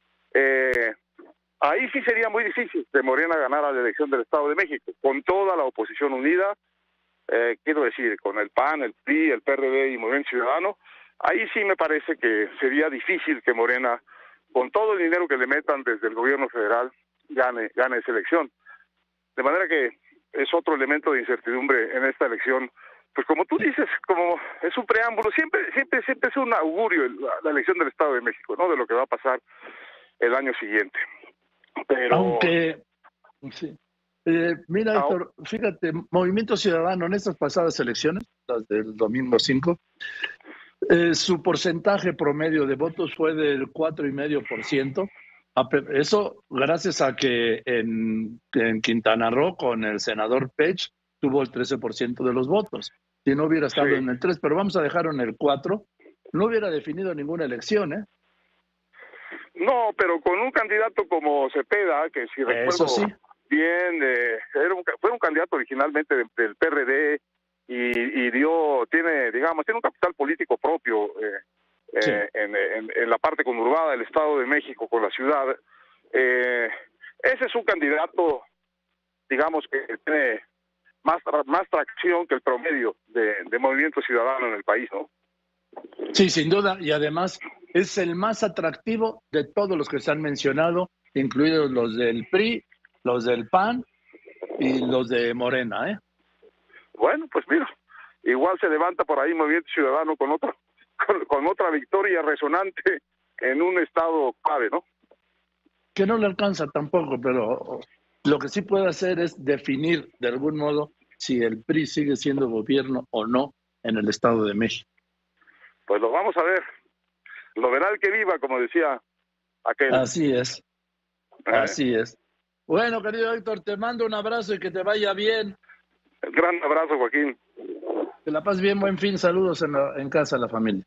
ahí sí sería muy difícil de Morena ganar a la elección del Estado de México, con toda la oposición unida, quiero decir, con el PAN, el PRI, el PRD y Movimiento Ciudadano. Ahí sí me parece que sería difícil que Morena, con todo el dinero que le metan desde el gobierno federal, gane esa elección. De manera que es otro elemento de incertidumbre en esta elección. Pues como tú dices, como es un preámbulo, siempre es un augurio la elección del Estado de México, ¿no? De lo que va a pasar el año siguiente. Pero... Aunque... Sí. Mira, Héctor, fíjate, Movimiento Ciudadano en estas pasadas elecciones, las del domingo 5, su porcentaje promedio de votos fue del 4,5%. Eso gracias a que en Quintana Roo, con el senador Pech, tuvo el 13% de los votos. Si no hubiera estado en el 3%, pero vamos a dejarlo en el 4%, no hubiera definido ninguna elección, ¿eh? No, pero con un candidato como Cepeda, que si recuerdo bien, fue un candidato originalmente del PRD y tiene un capital político propio en la parte conurbada del Estado de México con la ciudad. Ese es un candidato, digamos, que tiene más tracción que el promedio de Movimiento Ciudadano en el país, ¿no? Sí, sin duda, y además es el más atractivo de todos los que se han mencionado, incluidos los del PRI, los del PAN y los de Morena, ¿eh? Bueno, pues mira, igual se levanta por ahí Movimiento Ciudadano con otra victoria resonante en un estado clave, ¿no? Que no le alcanza tampoco, pero lo que sí puede hacer es definir de algún modo si el PRI sigue siendo gobierno o no en el Estado de México. Pues lo vamos a ver. Lo verá el que viva, como decía aquel. Así es. Así es. Bueno, querido Héctor, te mando un abrazo y que te vaya bien. Gran abrazo, Joaquín. Que la paz bien, buen fin. Saludos en casa a la familia.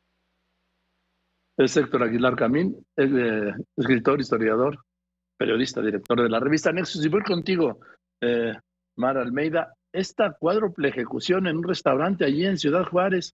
Es Héctor Aguilar Camín, escritor, historiador, periodista, director de la revista Nexus. Y voy contigo, Mara Almeida. Esta cuádruple ejecución en un restaurante allí en Ciudad Juárez.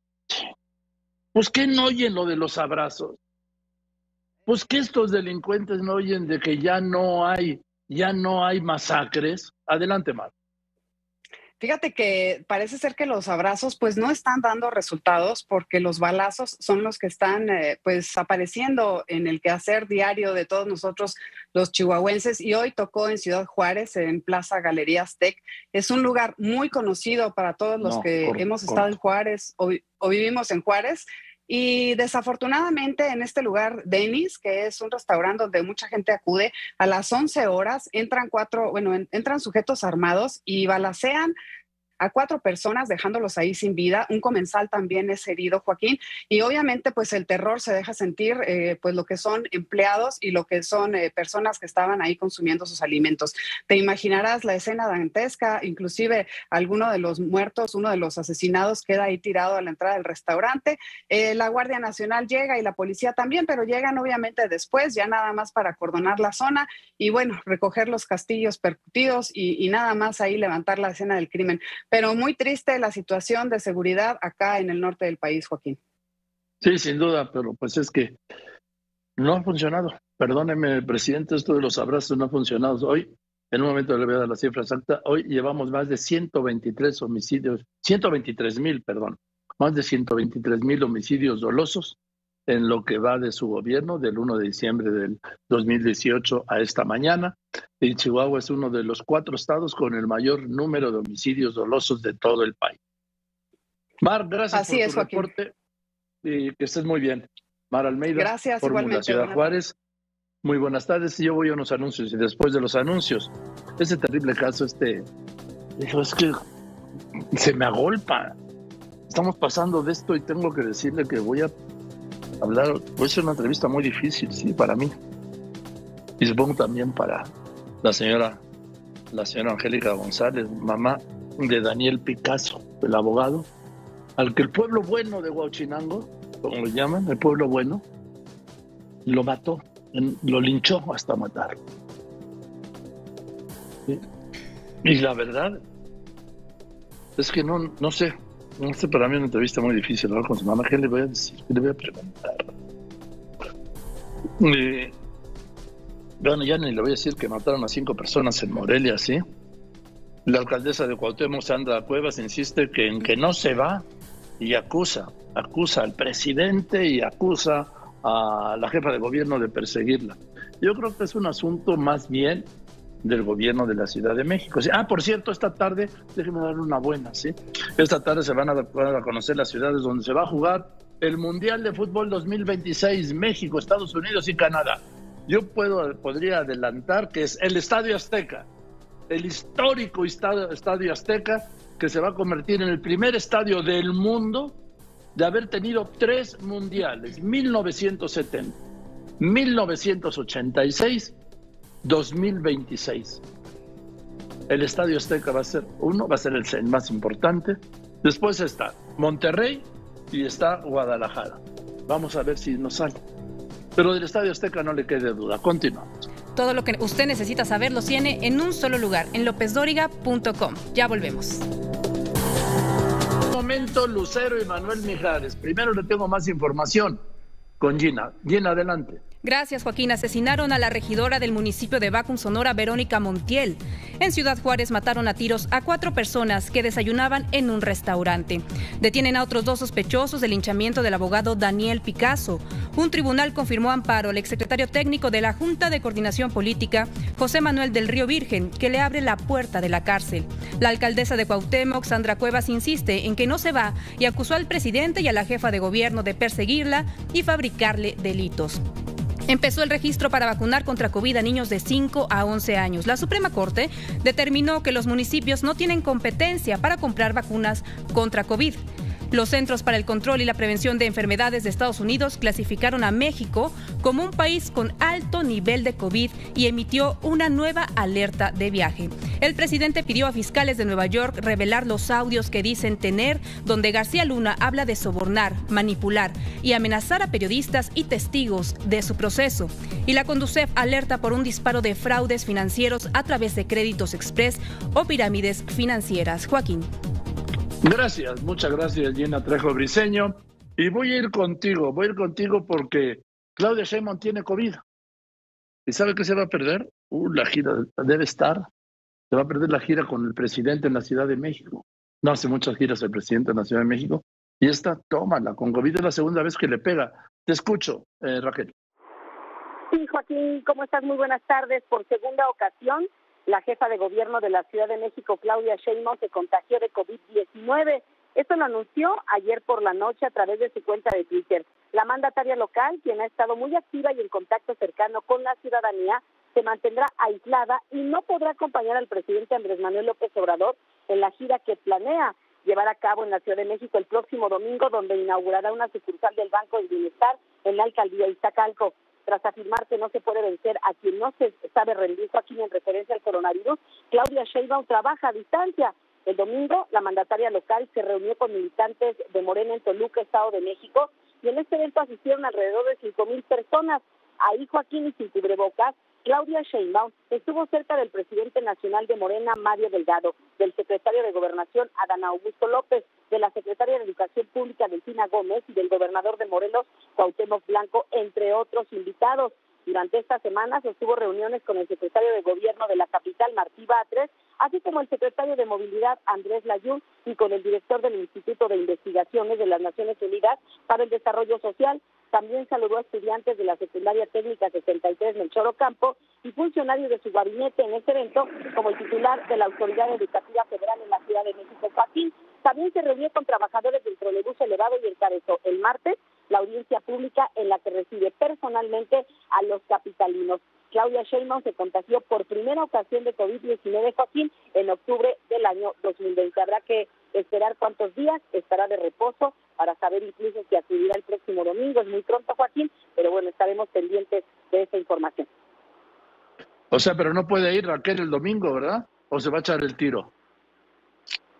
Pues ¿qué no oyen lo de los abrazos? Pues que estos delincuentes no oyen de que ya no hay masacres. Adelante, Mar. Fíjate que parece ser que los abrazos pues no están dando resultados porque los balazos son los que están pues apareciendo en el quehacer diario de todos nosotros los chihuahuenses, y hoy tocó en Ciudad Juárez, en Plaza Galerías Tech. Es un lugar muy conocido para todos los que hemos estado en Juárez o vivimos en Juárez. Y desafortunadamente en este lugar, Denny's, que es un restaurante donde mucha gente acude, a las 11 horas entran sujetos armados y balacean a 4 personas, dejándolos ahí sin vida. Un comensal también es herido, Joaquín, y obviamente pues el terror se deja sentir pues lo que son empleados y lo que son personas que estaban ahí consumiendo sus alimentos. Te imaginarás la escena dantesca, inclusive alguno de los muertos, uno de los asesinados queda ahí tirado a la entrada del restaurante. La Guardia Nacional llega y la policía también, pero llegan obviamente después, ya nada más para acordonar la zona y bueno, recoger los castillos percutidos y nada más ahí levantar la escena del crimen. Pero muy triste la situación de seguridad acá en el norte del país, Joaquín. Sí, sin duda, pero pues es que no ha funcionado. Perdóneme, presidente, esto de los abrazos no ha funcionado. Hoy, en un momento le voy a dar la cifra exacta, hoy llevamos más de 123 homicidios, 123,000, perdón, más de 123,000 homicidios dolosos en lo que va de su gobierno, del 1 de diciembre del 2018 a esta mañana. Y Chihuahua es uno de los 4 estados con el mayor número de homicidios dolosos de todo el país. Mar, gracias por tu reporte y que estés muy bien. Mar Almeida, gracias, Fórmula Ciudad Juárez. Muy buenas tardes. Yo voy a unos anuncios y después de los anuncios, ese terrible caso, es que se me agolpa. Estamos pasando de esto y tengo que decirle que voy a ser una entrevista muy difícil, sí, para mí. Y supongo también para la señora Angélica González, mamá de Daniel Picasso, el abogado, al que el pueblo bueno de Huachinango, como lo llaman, el pueblo bueno, lo mató, lo linchó hasta matarlo. ¿Sí? Y la verdad es que no sé, para mí es una entrevista muy difícil hablar con su mamá. ¿Qué le voy a decir? ¿Qué le voy a preguntar? Bueno, ya ni le voy a decir que mataron a 5 personas en Morelia, ¿sí? La alcaldesa de Cuauhtémoc, Sandra Cuevas, insiste en que no se va y acusa al presidente y acusa a la jefa de gobierno de perseguirla. Yo creo que es un asunto más bien del gobierno de la Ciudad de México. ¿Sí? Por cierto, esta tarde, déjenme darle una buena, ¿sí? Esta tarde se van a conocer las ciudades donde se va a jugar el Mundial de Fútbol 2026, México, Estados Unidos y Canadá. Yo podría adelantar que es el Estadio Azteca, el histórico Estadio Azteca, que se va a convertir en el primer estadio del mundo de haber tenido 3 mundiales: 1970, 1986, 2026. El Estadio Azteca va a ser el más importante. Después está Monterrey y está Guadalajara. Vamos a ver si nos sale. Pero del Estadio Azteca no le quede duda. Continuamos. Todo lo que usted necesita saber lo tiene en un solo lugar, en lopezdoriga.com. Ya volvemos. Momento, Lucero y Manuel Mijares. Primero le tengo más información con Gina. Gina, adelante. Gracias, Joaquín. Asesinaron a la regidora del municipio de Bacum, Sonora, Verónica Montiel. En Ciudad Juárez mataron a tiros a 4 personas que desayunaban en un restaurante. Detienen a otros 2 sospechosos del linchamiento del abogado Daniel Picasso. Un tribunal confirmó amparo al exsecretario técnico de la Junta de Coordinación Política, José Manuel del Río Virgen, que le abre la puerta de la cárcel. La alcaldesa de Cuauhtémoc, Sandra Cuevas, insiste en que no se va y acusó al presidente y a la jefa de gobierno de perseguirla y fabricarle delitos. Empezó el registro para vacunar contra COVID a niños de 5 a 11 años. La Suprema Corte determinó que los municipios no tienen competencia para comprar vacunas contra COVID. Los Centros para el Control y la Prevención de Enfermedades de Estados Unidos clasificaron a México como un país con alto nivel de COVID y emitió una nueva alerta de viaje. El presidente pidió a fiscales de Nueva York revelar los audios que dicen tener, donde García Luna habla de sobornar, manipular y amenazar a periodistas y testigos de su proceso. Y la Conducef alerta por un disparo de fraudes financieros a través de créditos express o pirámides financieras. Joaquín. Gracias, muchas gracias, Gina Trejo Briceño. Y voy a ir contigo porque Claudia Sheinbaum tiene COVID. ¿Y sabe qué se va a perder? La gira debe estar. Se va a perder la gira con el presidente en la Ciudad de México. No hace muchas giras el presidente en la Ciudad de México. Y esta, tómala, con COVID es la segunda vez que le pega. Te escucho, Raquel. Sí, Joaquín, ¿cómo estás? Muy buenas tardes. Por segunda ocasión, la jefa de gobierno de la Ciudad de México, Claudia Sheinbaum, se contagió de COVID-19. Esto lo anunció ayer por la noche a través de su cuenta de Twitter. La mandataria local, quien ha estado muy activa y en contacto cercano con la ciudadanía, se mantendrá aislada y no podrá acompañar al presidente Andrés Manuel López Obrador en la gira que planea llevar a cabo en la Ciudad de México el próximo domingo, donde inaugurará una sucursal del Banco del Bienestar en la alcaldía Iztacalco. Tras afirmar que no se puede vencer a quien no se sabe rendir, aquí en referencia al coronavirus, Claudia Sheinbaum trabaja a distancia. El domingo, la mandataria local se reunió con militantes de Morena en Toluca, Estado de México, y en este evento asistieron alrededor de 5,000 personas. Ahí, Joaquín, y sin cubrebocas, Claudia Sheinbaum estuvo cerca del presidente nacional de Morena, Mario Delgado, del secretario de Gobernación, Adán Augusto López, de la secretaria de Educación Pública, Delfina Gómez, y del gobernador de Morelos, Cuauhtémoc Blanco, entre otros invitados. Durante esta semana sostuvo reuniones con el secretario de Gobierno de la capital, Martí Batres, así como el secretario de Movilidad, Andrés Layún, y con el director del Instituto de Investigaciones de las Naciones Unidas para el Desarrollo Social. También saludó a estudiantes de la Secundaria Técnica 63, Melchor Ocampo, y funcionarios de su gabinete en este evento, como el titular de la Autoridad Educativa Federal en la Ciudad de México, Joaquín. También se reunió con trabajadores del trolebús elevado y encabezó el martes la audiencia pública en la que recibe personalmente a los capitalinos. Claudia Sheinbaum se contagió por primera ocasión de COVID-19, Joaquín, en octubre del año 2020. Habrá que esperar cuántos días estará de reposo para saber incluso si acudirá el próximo domingo. Es muy pronto, Joaquín, pero bueno, estaremos pendientes de esa información. O sea, pero no puede ir Raquel el domingo, ¿verdad? ¿O se va a echar el tiro?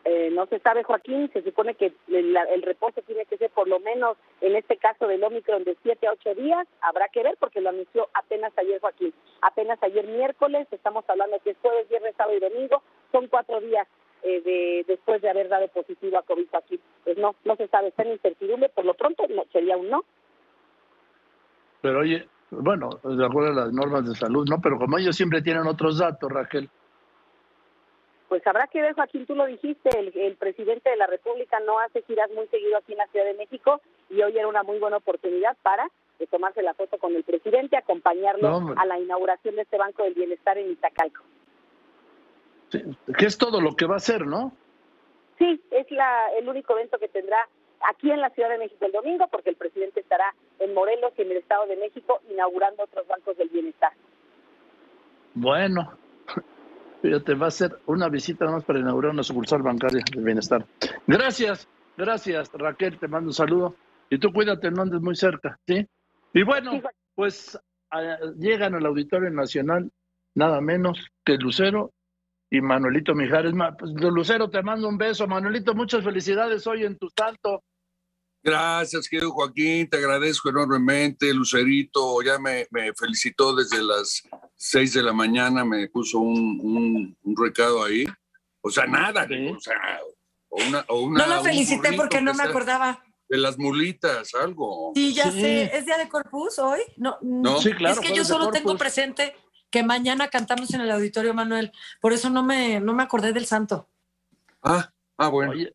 No se sabe, Joaquín, se supone que el reposo tiene que ser por lo menos, en este caso del Omicron, de 7 a 8 días. Habrá que ver porque lo anunció apenas ayer, Joaquín. Apenas ayer miércoles, estamos hablando que es jueves, viernes, sábado y domingo, son 4 días después de haber dado positivo a COVID, Joaquín. Pues no se sabe, está en incertidumbre, por lo pronto no, sería un no. Pero oye, bueno, de acuerdo a las normas de salud, ¿no? Pero como ellos siempre tienen otros datos, Raquel. Pues habrá que ver, Joaquín, tú lo dijiste, el presidente de la República no hace giras muy seguido aquí en la Ciudad de México y hoy era una muy buena oportunidad para tomarse la foto con el presidente, acompañarlo a la inauguración de este Banco del Bienestar en Iztacalco. Sí, que es todo lo que va a hacer, ¿no? Sí, es el único evento que tendrá aquí en la Ciudad de México el domingo, porque el presidente estará en Morelos y en el Estado de México inaugurando otros bancos del bienestar. Bueno, fíjate, va a ser una visita más para inaugurar una sucursal bancaria del bienestar. Gracias, Raquel, te mando un saludo. Y tú cuídate, no andes muy cerca, ¿sí? Y bueno, pues llegan al Auditorio Nacional nada menos que Lucero y Manuelito Mijares. Pues, Lucero, te mando un beso. Manuelito, muchas felicidades hoy en tu santo. Gracias, querido Joaquín, te agradezco enormemente. Lucerito ya me felicitó desde las 6 de la mañana, me puso un recado ahí. O sea, nada, ¿sí? O sea, no lo felicité porque no me acordaba. De las mulitas, algo. Sí, ya sé, ¿es Día de Corpus hoy? No, sí, claro, es que yo solo tengo presente que mañana cantamos en el auditorio, Manuel. Por eso no me acordé del santo. Bueno. Oye,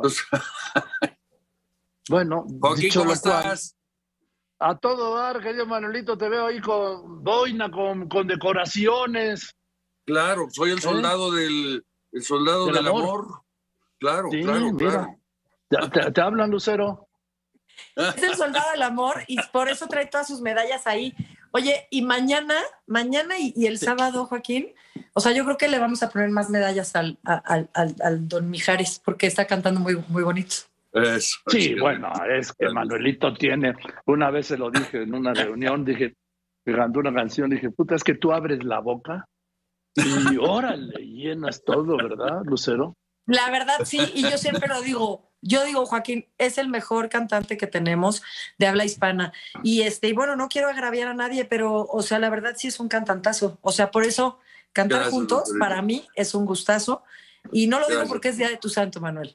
bueno, Joaquín, ¿cómo estás? A todo dar, querido Manuelito, te veo ahí con boina, con decoraciones. Claro, soy el soldado del amor. Claro, sí, claro. ¿Te hablan, Lucero? Es el soldado del amor y por eso trae todas sus medallas ahí. Oye, y mañana y el sábado, Joaquín, o sea, yo creo que le vamos a poner más medallas al don Mijares porque está cantando muy, muy bonito. Eso, sí, bueno, es que Manuelito tiene, una vez se lo dije en una reunión, dije, me cantó una canción, dije, puta, es que tú abres la boca y órale, llenas todo, ¿verdad, Lucero? La verdad, sí, y yo siempre lo digo. Yo digo, Joaquín, es el mejor cantante que tenemos de habla hispana. Y bueno, no quiero agraviar a nadie, pero, o sea, la verdad sí es un cantantazo. O sea, por eso cantar juntos, doctor, para mí es un gustazo. Y no lo digo porque es Día de tu Santo, Manuel.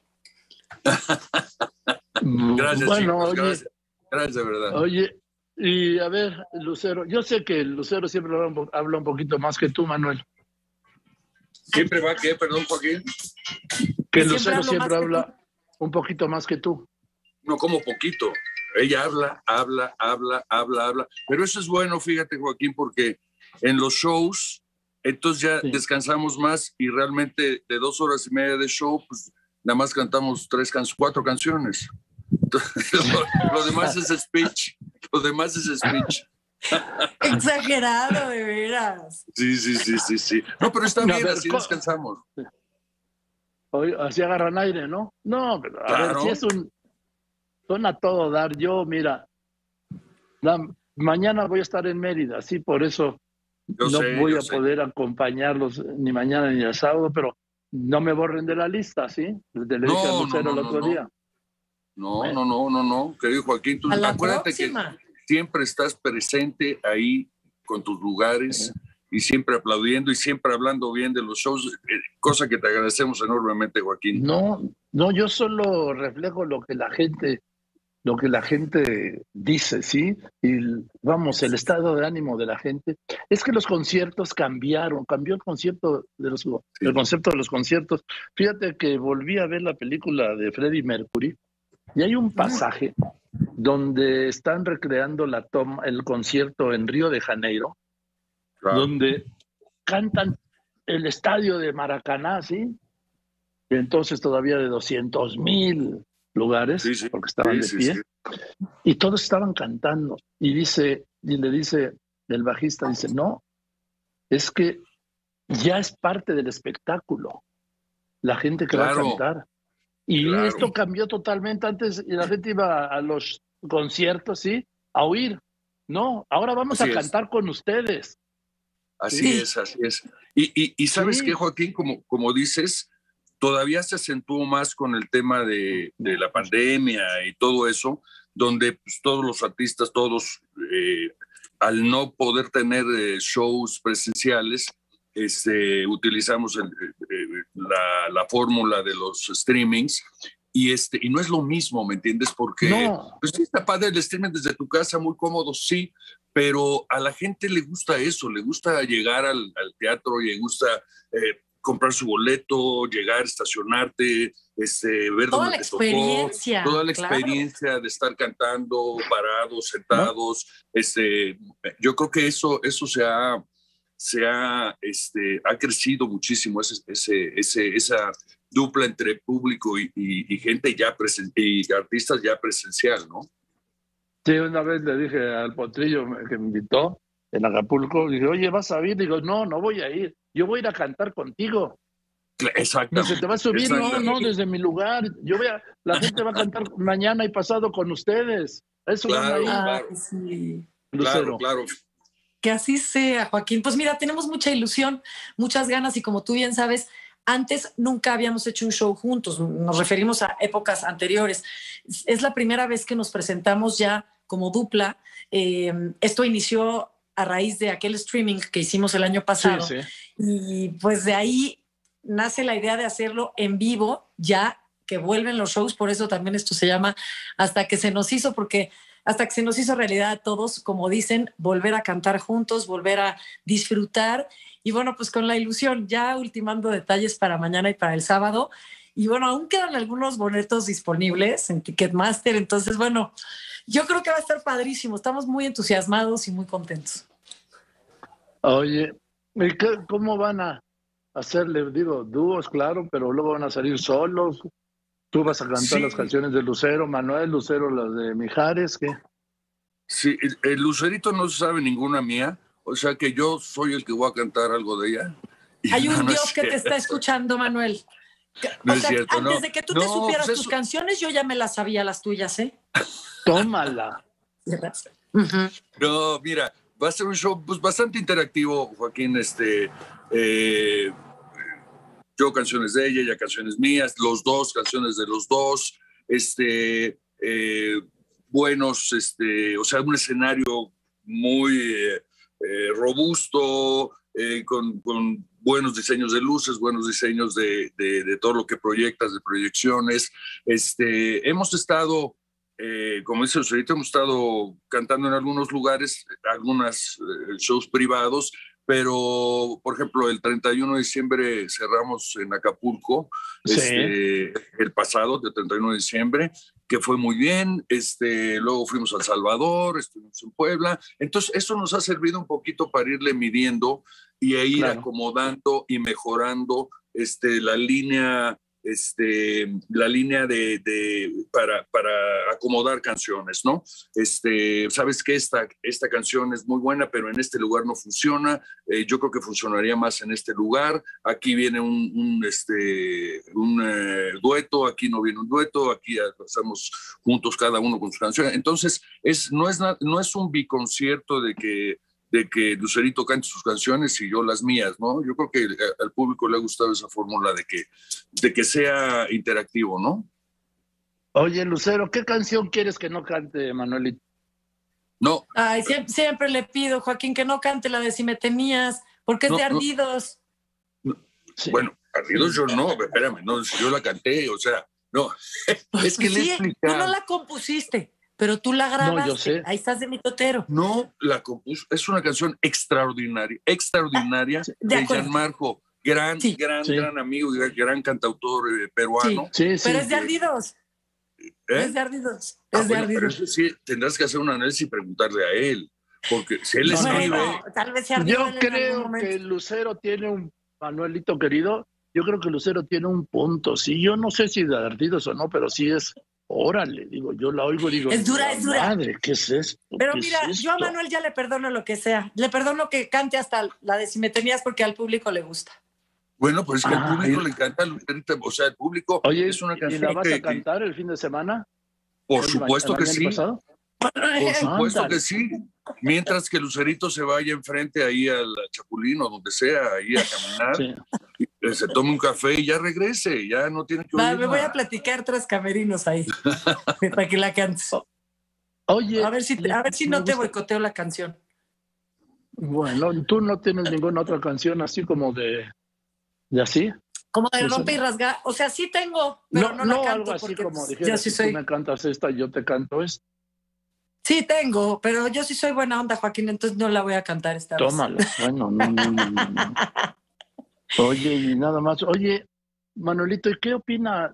Gracias, bueno, chicos, oye, gracias de verdad. Oye, y a ver, Lucero, yo sé que Lucero siempre habla un poquito más que tú, Manuel. ¿Siempre va qué? Perdón, Joaquín. Que Lucero siempre habla un poquito más que tú. No, como poquito. Ella habla. Pero eso es bueno, fíjate, Joaquín, porque en los shows, entonces ya descansamos más y realmente de 2 horas y media de show, pues nada más cantamos 4 canciones. Lo demás es speech. Exagerado, de veras. Sí. No, pero está bien, así descansamos. Hoy así agarran aire, ¿no? No, pero a ver, si es son a todo dar. Yo, mira, mañana voy a estar en Mérida, sí, por eso no voy a poder acompañarlos ni mañana ni el sábado, pero no me borren de la lista, ¿sí? Le dije a Lucero el otro día. No, querido Joaquín, tú acuérdate que siempre estás presente ahí con tus lugares y siempre aplaudiendo y siempre hablando bien de los shows, cosa que te agradecemos enormemente, Joaquín. No, yo solo reflejo lo que la gente dice, ¿sí? Y vamos, el estado de ánimo de la gente. Es que los conciertos cambió el concepto de los conciertos. Fíjate que volví a ver la película de Freddie Mercury y hay un pasaje donde están recreando el concierto en Río de Janeiro, donde cantan el estadio de Maracaná, ¿sí? Y entonces todavía de 200,000 lugares, porque estaban de pie, y todos estaban cantando. Y le dice el bajista, dice, no, es que ya es parte del espectáculo, la gente que va a cantar. Y esto cambió totalmente. Antes la gente iba a los conciertos, ¿sí? A oír. No, ahora vamos a cantar con ustedes. Así es. Y ¿sabes qué, Joaquín? Como dices, todavía se acentuó más con el tema de la pandemia y todo eso, donde pues, todos los artistas, al no poder tener shows presenciales, utilizamos la fórmula de los streamings y no es lo mismo, ¿me entiendes? Porque pues, sí, está padre el streaming desde tu casa, muy cómodo, sí, pero a la gente le gusta eso, le gusta llegar al teatro, le gusta comprar su boleto, llegar, estacionarte, ver toda dónde la te tocó, experiencia, toda la claro. experiencia de estar cantando, parados, sentados. Yo creo que eso ha crecido muchísimo, esa dupla entre público y gente ya y artistas ya presencial, ¿no? Sí, una vez le dije al Potrillo que me invitó en Acapulco, dije, oye, ¿vas a ir? Digo, no voy a ir, yo voy a ir a cantar contigo. Exactamente. ¿Se te va a subir? No, desde mi lugar. La gente va a cantar mañana y pasado con ustedes. Eso claro, van a ir. claro. Sí. Lucero. Claro. Que así sea, Joaquín. Pues mira, tenemos mucha ilusión, muchas ganas y como tú bien sabes, antes nunca habíamos hecho un show juntos, nos referimos a épocas anteriores. Es la primera vez que nos presentamos ya como dupla. Esto inició a raíz de aquel streaming que hicimos el año pasado. Sí. Y pues de ahí nace la idea de hacerlo en vivo, ya que vuelven los shows, por eso también esto se llama Hasta que se nos hizo, porque hasta que se nos hizo realidad a todos, como dicen, volver a cantar juntos, volver a disfrutar. Y bueno, pues con la ilusión, ya ultimando detalles para mañana y para el sábado. Y bueno, aún quedan algunos boletos disponibles en Ticketmaster. Entonces, bueno, yo creo que va a estar padrísimo. Estamos muy entusiasmados y muy contentos. Oye, ¿cómo van a hacerle? Digo, dúos, claro, pero luego van a salir solos. Tú vas a cantar las canciones de Lucero, Manuel, Lucero las de Mijares, ¿qué? Sí, el Lucerito no sabe ninguna mía, o sea que yo soy el que voy a cantar algo de ella. Hay un Dios que te está escuchando, Manuel. No es cierto, antes de que tú te supieras tus canciones, yo ya me las sabía las tuyas, ¿eh? Tómala. No, mira, va a ser un show pues, bastante interactivo, Joaquín. Yo canciones de ella canciones mías, los dos, canciones de los dos, buenos, o sea, un escenario muy robusto, con buenos diseños de luces, buenos diseños de todo lo que proyectas, de proyecciones. Hemos estado, como dice Lucerito, hemos estado cantando en algunos lugares, algunos shows privados, pero, por ejemplo, el 31 de diciembre cerramos en Acapulco, el pasado, el 31 de diciembre, que fue muy bien. Luego fuimos a El Salvador, estuvimos en Puebla. Entonces, eso nos ha servido un poquito para irle midiendo y ir acomodando y mejorando la línea para acomodar canciones, ¿no? Sabes que esta canción es muy buena, pero en este lugar no funciona. Yo creo que funcionaría más en este lugar. Aquí viene un dueto, aquí no viene un dueto, aquí hacemos juntos cada uno con sus canciones. Entonces, no es un biconcierto de que Lucerito cante sus canciones y yo las mías, ¿no? Yo creo que al público le ha gustado esa fórmula de que sea interactivo, ¿no? Oye, Lucero, ¿qué canción quieres que no cante, Manuelito? No. Ay, siempre le pido, Joaquín, que no cante la de Si me tenías, porque es de Ardidos. No. Sí. Bueno, Ardidos yo no, espérame, no, yo la canté, o sea, no. Es que sí, tú no la compusiste. Pero tú la grabaste, no, yo sé. Ahí estás de mitotero. No, la compuso, es una canción extraordinaria de Gianmarco, gran amigo y gran cantautor peruano. Sí, pero es de Ardidos. Es de Ardidos. Es de Ardidos. Pero eso sí, tendrás que hacer un análisis y preguntarle a él, porque si él escribe... tal vez yo creo que Lucero tiene Manuelito querido, yo creo que Lucero tiene un punto, sí, yo no sé si de Ardidos o no, pero sí es... Órale, digo, yo la oigo y digo, es dura. Madre, ¿qué es esto? Pero mira, yo a Manuel ya le perdono lo que sea. Le perdono que cante hasta la de Si me tenías porque al público le gusta. Bueno, pues es que al público le encanta, o sea, el público... Oye, es una canción ¿y la vas a cantar el fin de semana? Por supuesto que sí. Por supuesto que sí. Mientras que Lucerito se vaya enfrente ahí al Chapulín o donde sea, ahí a caminar, se tome un café y ya regrese, ya no tiene que oír me voy a platicar 3 camerinos ahí para que la cantes. Oye, a ver si no te boicoteo la canción. Bueno, ¿tú no tienes ninguna otra canción así como de así? Como de rompe y rasga, o sea, sí tengo, pero no la canto algo así porque como dijera, sí si soy... tú me cantas esta y yo te canto esta. Sí tengo, pero yo sí soy buena onda, Joaquín, entonces no la voy a cantar esta vez. Tómala, bueno, no. Oye, y nada más. Oye, Manuelito, ¿y qué opina?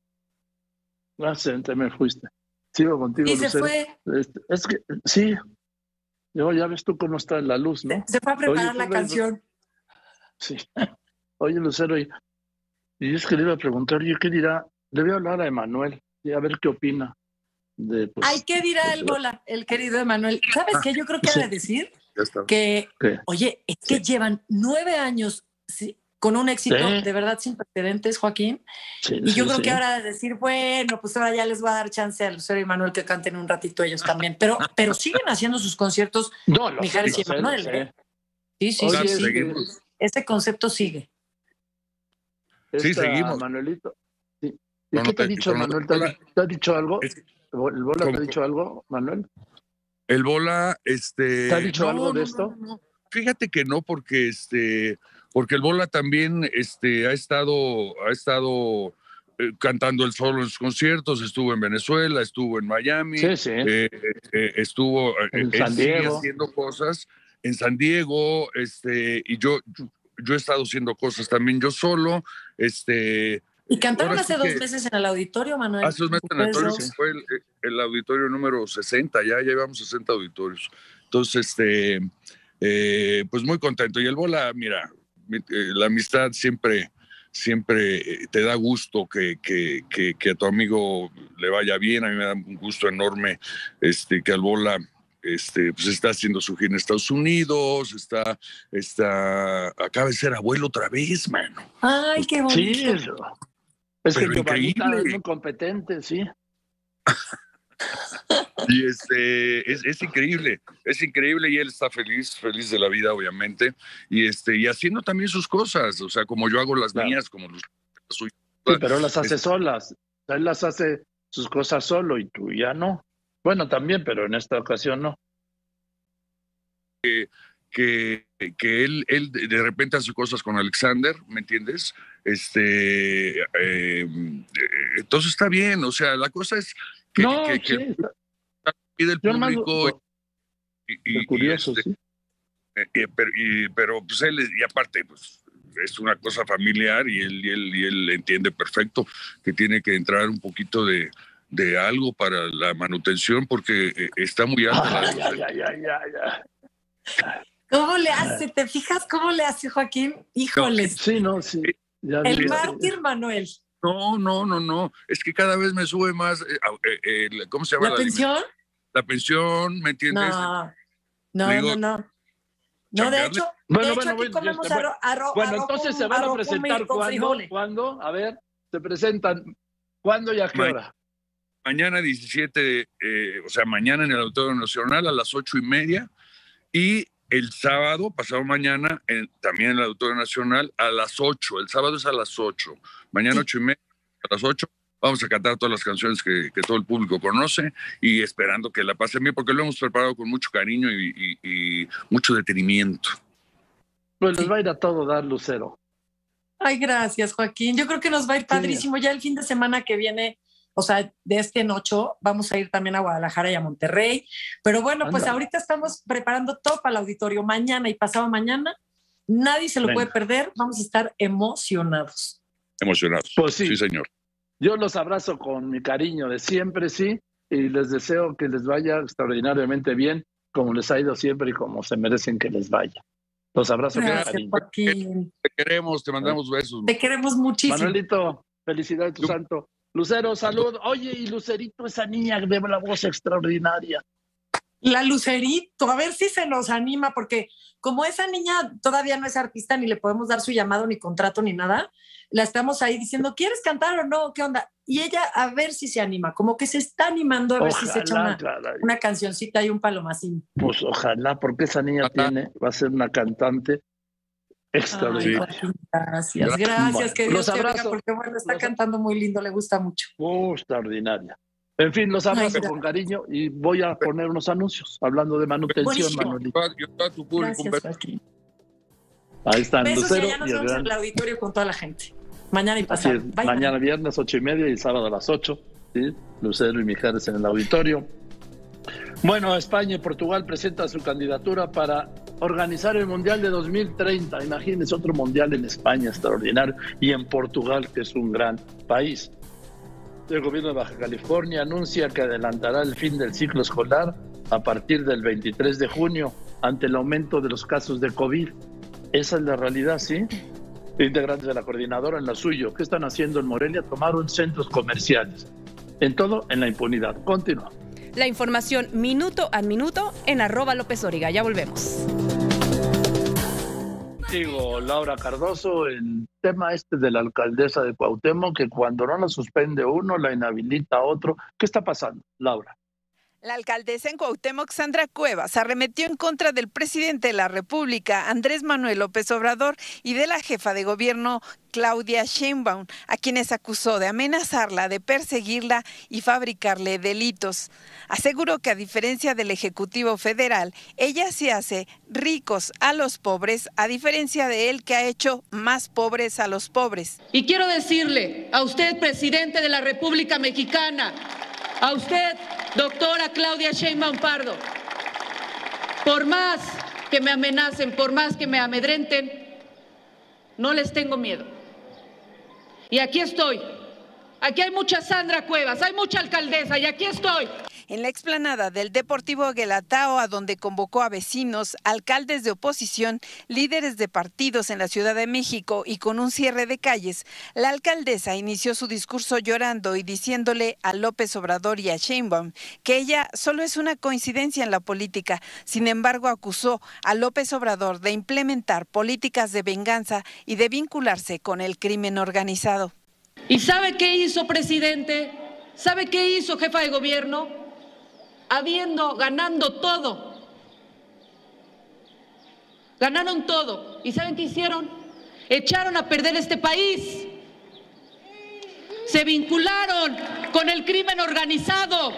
Te me fuiste. Sigo contigo, Y Lucero. se fue. Es que, sí. Ya ves tú cómo está la luz, ¿no? Se fue a preparar la canción. Sí. Oye, Lucero, y es que le iba a preguntar, ¿yo qué dirá? Le voy a hablar a Emanuel y a ver qué opina. Ay, ¿qué dirá el bola, el querido Emanuel? ¿Sabes qué? Yo creo que ha de decir que, oye, es que llevan 9 años con un éxito de verdad sin precedentes, Joaquín. Y yo creo que ahora de decir, bueno, pues ahora ya les voy a dar chance a Lucero y Manuel que canten un ratito ellos también. Pero siguen haciendo sus conciertos, Mijares y Emanuel, ¿eh? Sí. Ese concepto sigue. Sí, seguimos. Manuelito. Sí. ¿Y qué te ha dicho, Manuel? ¿Te ha dicho algo? ¿El bola te ha dicho algo, Manuel? El bola, ¿te ha dicho algo de esto? No. Fíjate que no, porque el bola también ha estado cantando él solo en sus conciertos, estuvo en Venezuela, estuvo en Miami, estuvo en San Diego haciendo cosas en San Diego, y yo he estado haciendo cosas también yo solo, Y cantaron hace 2 meses en el auditorio, Manuel. Hace 2 meses en el auditorio, fue el auditorio número 60, ya llevamos 60 auditorios. Entonces, pues muy contento. Y el bola, mira, la amistad siempre te da gusto que a tu amigo le vaya bien. A mí me da un gusto enorme que al bola pues está haciendo su gira en Estados Unidos, acaba de ser abuelo otra vez, mano. Ay, qué bonito. Sí, es que tu increíble. es muy competente, sí. Y es increíble y él está feliz de la vida, obviamente, y haciendo también sus cosas, o sea, como yo hago las mías, como las suyas. Sí, pero él las hace solas, él las hace sus cosas solo y tú ya no. Bueno, también, pero en esta ocasión no. Que él de repente hace cosas con Alexander, ¿me entiendes? Entonces está bien, o sea, la cosa es que pide el público curioso, sí. Pero pues él, y aparte, pues es una cosa familiar y él entiende perfecto que tiene que entrar un poquito de algo para la manutención porque está muy alta ¿Cómo le hace? ¿Te fijas cómo le hace, Joaquín? Híjoles. Sí. El mártir Manuel. No. Es que cada vez me sube más. ¿Cómo se llama? ¿La pensión? La pensión, ¿me entiendes? No. No, de hecho, aquí comemos arroz. Bueno, entonces se van a presentar ¿cuándo? A ver, se presentan ¿cuándo y a qué hora? Mañana 17, o sea, mañana en el Auditorio Nacional a las 8:30 y el sábado, pasado mañana, también en el Auditorio Nacional a las 8. El sábado es a las 8. Mañana 8:30, a las 8. Vamos a cantar todas las canciones que todo el público conoce y esperando que la pasen bien, porque lo hemos preparado con mucho cariño y mucho detenimiento. Pues les va a ir a todo dar, Lucero. Ay, gracias, Joaquín. Yo creo que nos va a ir padrísimo. Ya el fin de semana que viene, o sea, de en 8, vamos a ir también a Guadalajara y a Monterrey. Pero bueno, pues ahorita estamos preparando todo para el auditorio. Mañana y pasado mañana, nadie se lo puede perder. Vamos a estar emocionados. Pues sí, señor. Yo los abrazo con mi cariño de siempre, sí, y les deseo que les vaya extraordinariamente bien, como les ha ido siempre y como se merecen que les vaya. Los abrazo con cariño. Joaquín. Te queremos, te mandamos besos. Te queremos muchísimo. Manuelito, felicidades, tu santo. Lucero, salud. Oye, y Lucerito, esa niña de la voz extraordinaria. La Lucerito, a ver si se nos anima, porque como esa niña todavía no es artista, ni le podemos dar su llamado, ni contrato, ni nada, la estamos ahí diciendo, ¿quieres cantar o no? ¿Qué onda? Y ella a ver si se anima, como que se está animando a ver si se echa una cancioncita y un palomacín. Pues ojalá, porque esa niña va a ser una cantante extraordinaria. Gracias, que Dios te bendiga, porque bueno, está cantando muy lindo, le gusta mucho. Extraordinaria. En fin, los abrazo con cariño y voy a poner unos anuncios hablando de manutención, Manuelito. Ahí están. Besos, Lucero, y allá nos vemos en el auditorio con toda la gente. Mañana y pasado. Mañana viernes 8:30 y sábado a las 8. ¿sí? Lucero y Mijares en el auditorio. Bueno, España y Portugal presentan su candidatura para organizar el Mundial de 2030. Imagínense otro Mundial en España extraordinario y en Portugal, que es un gran país. El gobierno de Baja California anuncia que adelantará el fin del ciclo escolar a partir del 23 de junio ante el aumento de los casos de COVID. Esa es la realidad, ¿sí? Integrantes de la coordinadora en lo suyo. ¿Qué están haciendo en Morelia? Tomaron centros comerciales. En todo, en la impunidad. Continúa. La información minuto a minuto en @LópezOriga. Ya volvemos. Digo, Laura Cardoso, el tema de la alcaldesa de Cuauhtémoc, que cuando no la suspende uno, la inhabilita otro. ¿Qué está pasando, Laura? La alcaldesa en Cuauhtémoc, Sandra Cuevas, arremetió en contra del presidente de la República, Andrés Manuel López Obrador, y de la jefa de gobierno, Claudia Sheinbaum, a quienes acusó de amenazarla, de perseguirla y fabricarle delitos. Aseguró que a diferencia del Ejecutivo Federal, ella sí hace ricos a los pobres, a diferencia de él que ha hecho más pobres a los pobres. Y quiero decirle a usted, presidente de la República Mexicana, a usted, doctora Claudia Sheinbaum Pardo, por más que me amenacen, por más que me amedrenten, no les tengo miedo. Y aquí estoy. Aquí hay mucha Sandra Cuevas, hay mucha alcaldesa y aquí estoy. En la explanada del Deportivo Guelatao, a donde convocó a vecinos, alcaldes de oposición, líderes de partidos en la Ciudad de México y con un cierre de calles, la alcaldesa inició su discurso llorando y diciéndole a López Obrador y a Sheinbaum que ella solo es una coincidencia en la política. Sin embargo, acusó a López Obrador de implementar políticas de venganza y de vincularse con el crimen organizado. ¿Y sabe qué hizo, presidente? ¿Sabe qué hizo, jefa de gobierno? Ganando todo. Ganaron todo. ¿Y saben qué hicieron? Echaron a perder este país. Se vincularon con el crimen organizado.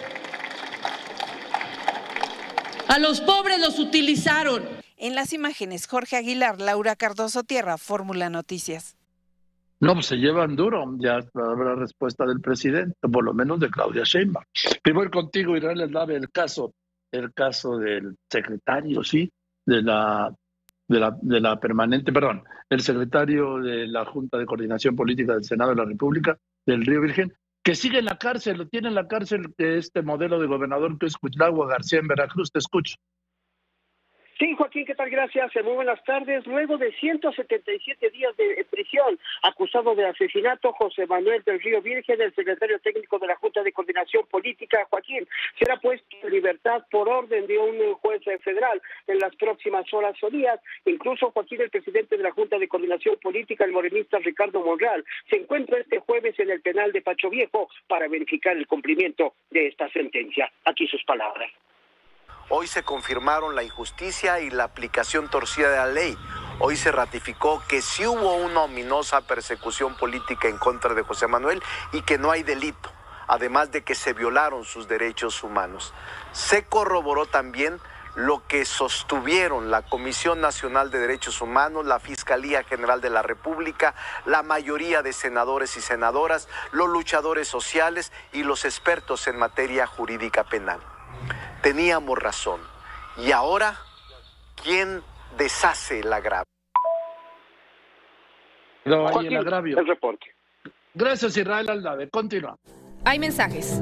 A los pobres los utilizaron. En las imágenes, Jorge Aguilar, Laura Cardoso Tierra, Fórmula Noticias. No, pues se llevan duro, ya habrá respuesta del presidente, por lo menos de Claudia Sheinbaum. Y voy contigo, Israel Eslave, el caso del secretario, sí, de la permanente, perdón, el secretario de la Junta de Coordinación Política del Senado de la República, del Río Virgen, que sigue en la cárcel, lo tiene en la cárcel de este modelo de gobernador que es Cuitlagua García en Veracruz. Te escucho. Sí, Joaquín, ¿qué tal? Gracias. Muy buenas tardes. Luego de 177 días de prisión, acusado de asesinato, José Manuel del Río Virgen, el secretario técnico de la Junta de Coordinación Política, Joaquín, será puesto en libertad por orden de un juez federal en las próximas horas o días. Incluso, Joaquín, el presidente de la Junta de Coordinación Política, el morenista Ricardo Monreal, se encuentra este jueves en el penal de Pacho Viejo para verificar el cumplimiento de esta sentencia. Aquí sus palabras. Hoy se confirmaron la injusticia y la aplicación torcida de la ley. Hoy se ratificó que sí hubo una ominosa persecución política en contra de José Manuel y que no hay delito, además de que se violaron sus derechos humanos. Se corroboró también lo que sostuvieron la Comisión Nacional de Derechos Humanos, la Fiscalía General de la República, la mayoría de senadores y senadoras, los luchadores sociales y los expertos en materia jurídica penal. Teníamos razón. Y ahora, ¿quién deshace el agravio? Joaquín, el agravio. El reporte. Gracias, Israel Aldave. Continúa. Hay mensajes.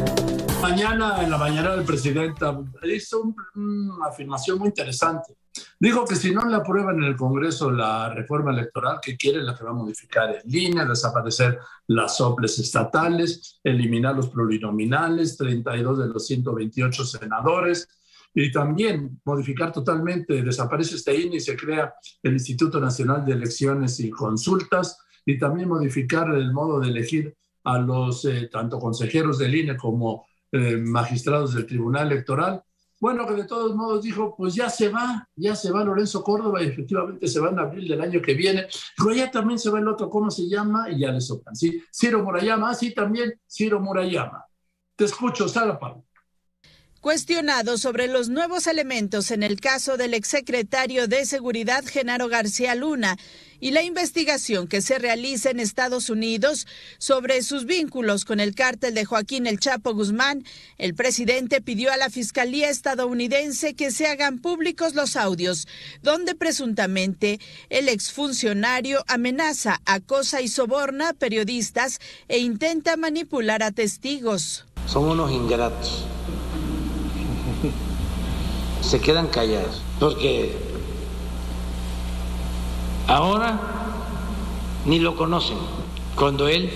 Mañana en la mañana el presidente hizo una afirmación muy interesante. Dijo que si no le aprueban en el Congreso la reforma electoral que quiere, la que va a modificar en línea, desaparecer las soples estatales, eliminar los plurinominales, 32 de los 128 senadores, y también modificar totalmente, desaparece este INE y se crea el Instituto Nacional de Elecciones y Consultas, y también modificar el modo de elegir a los tanto consejeros del INE como magistrados del Tribunal Electoral. Bueno, que de todos modos dijo, pues ya se va Lorenzo Córdoba, y efectivamente se va en abril del año que viene. Pero ya también se va el otro, ¿cómo se llama? Y ya le soplan, ¿sí? Ciro Murayama, sí, también Ciro Murayama. Te escucho, Sara Pablo. Cuestionado sobre los nuevos elementos en el caso del exsecretario de Seguridad Genaro García Luna y la investigación que se realiza en Estados Unidos sobre sus vínculos con el cártel de Joaquín El Chapo Guzmán, el presidente pidió a la Fiscalía estadounidense que se hagan públicos los audios, donde presuntamente el exfuncionario amenaza, acosa y soborna a periodistas e intenta manipular a testigos. Son unos ingratos. Se quedan callados, porque ahora ni lo conocen, cuando él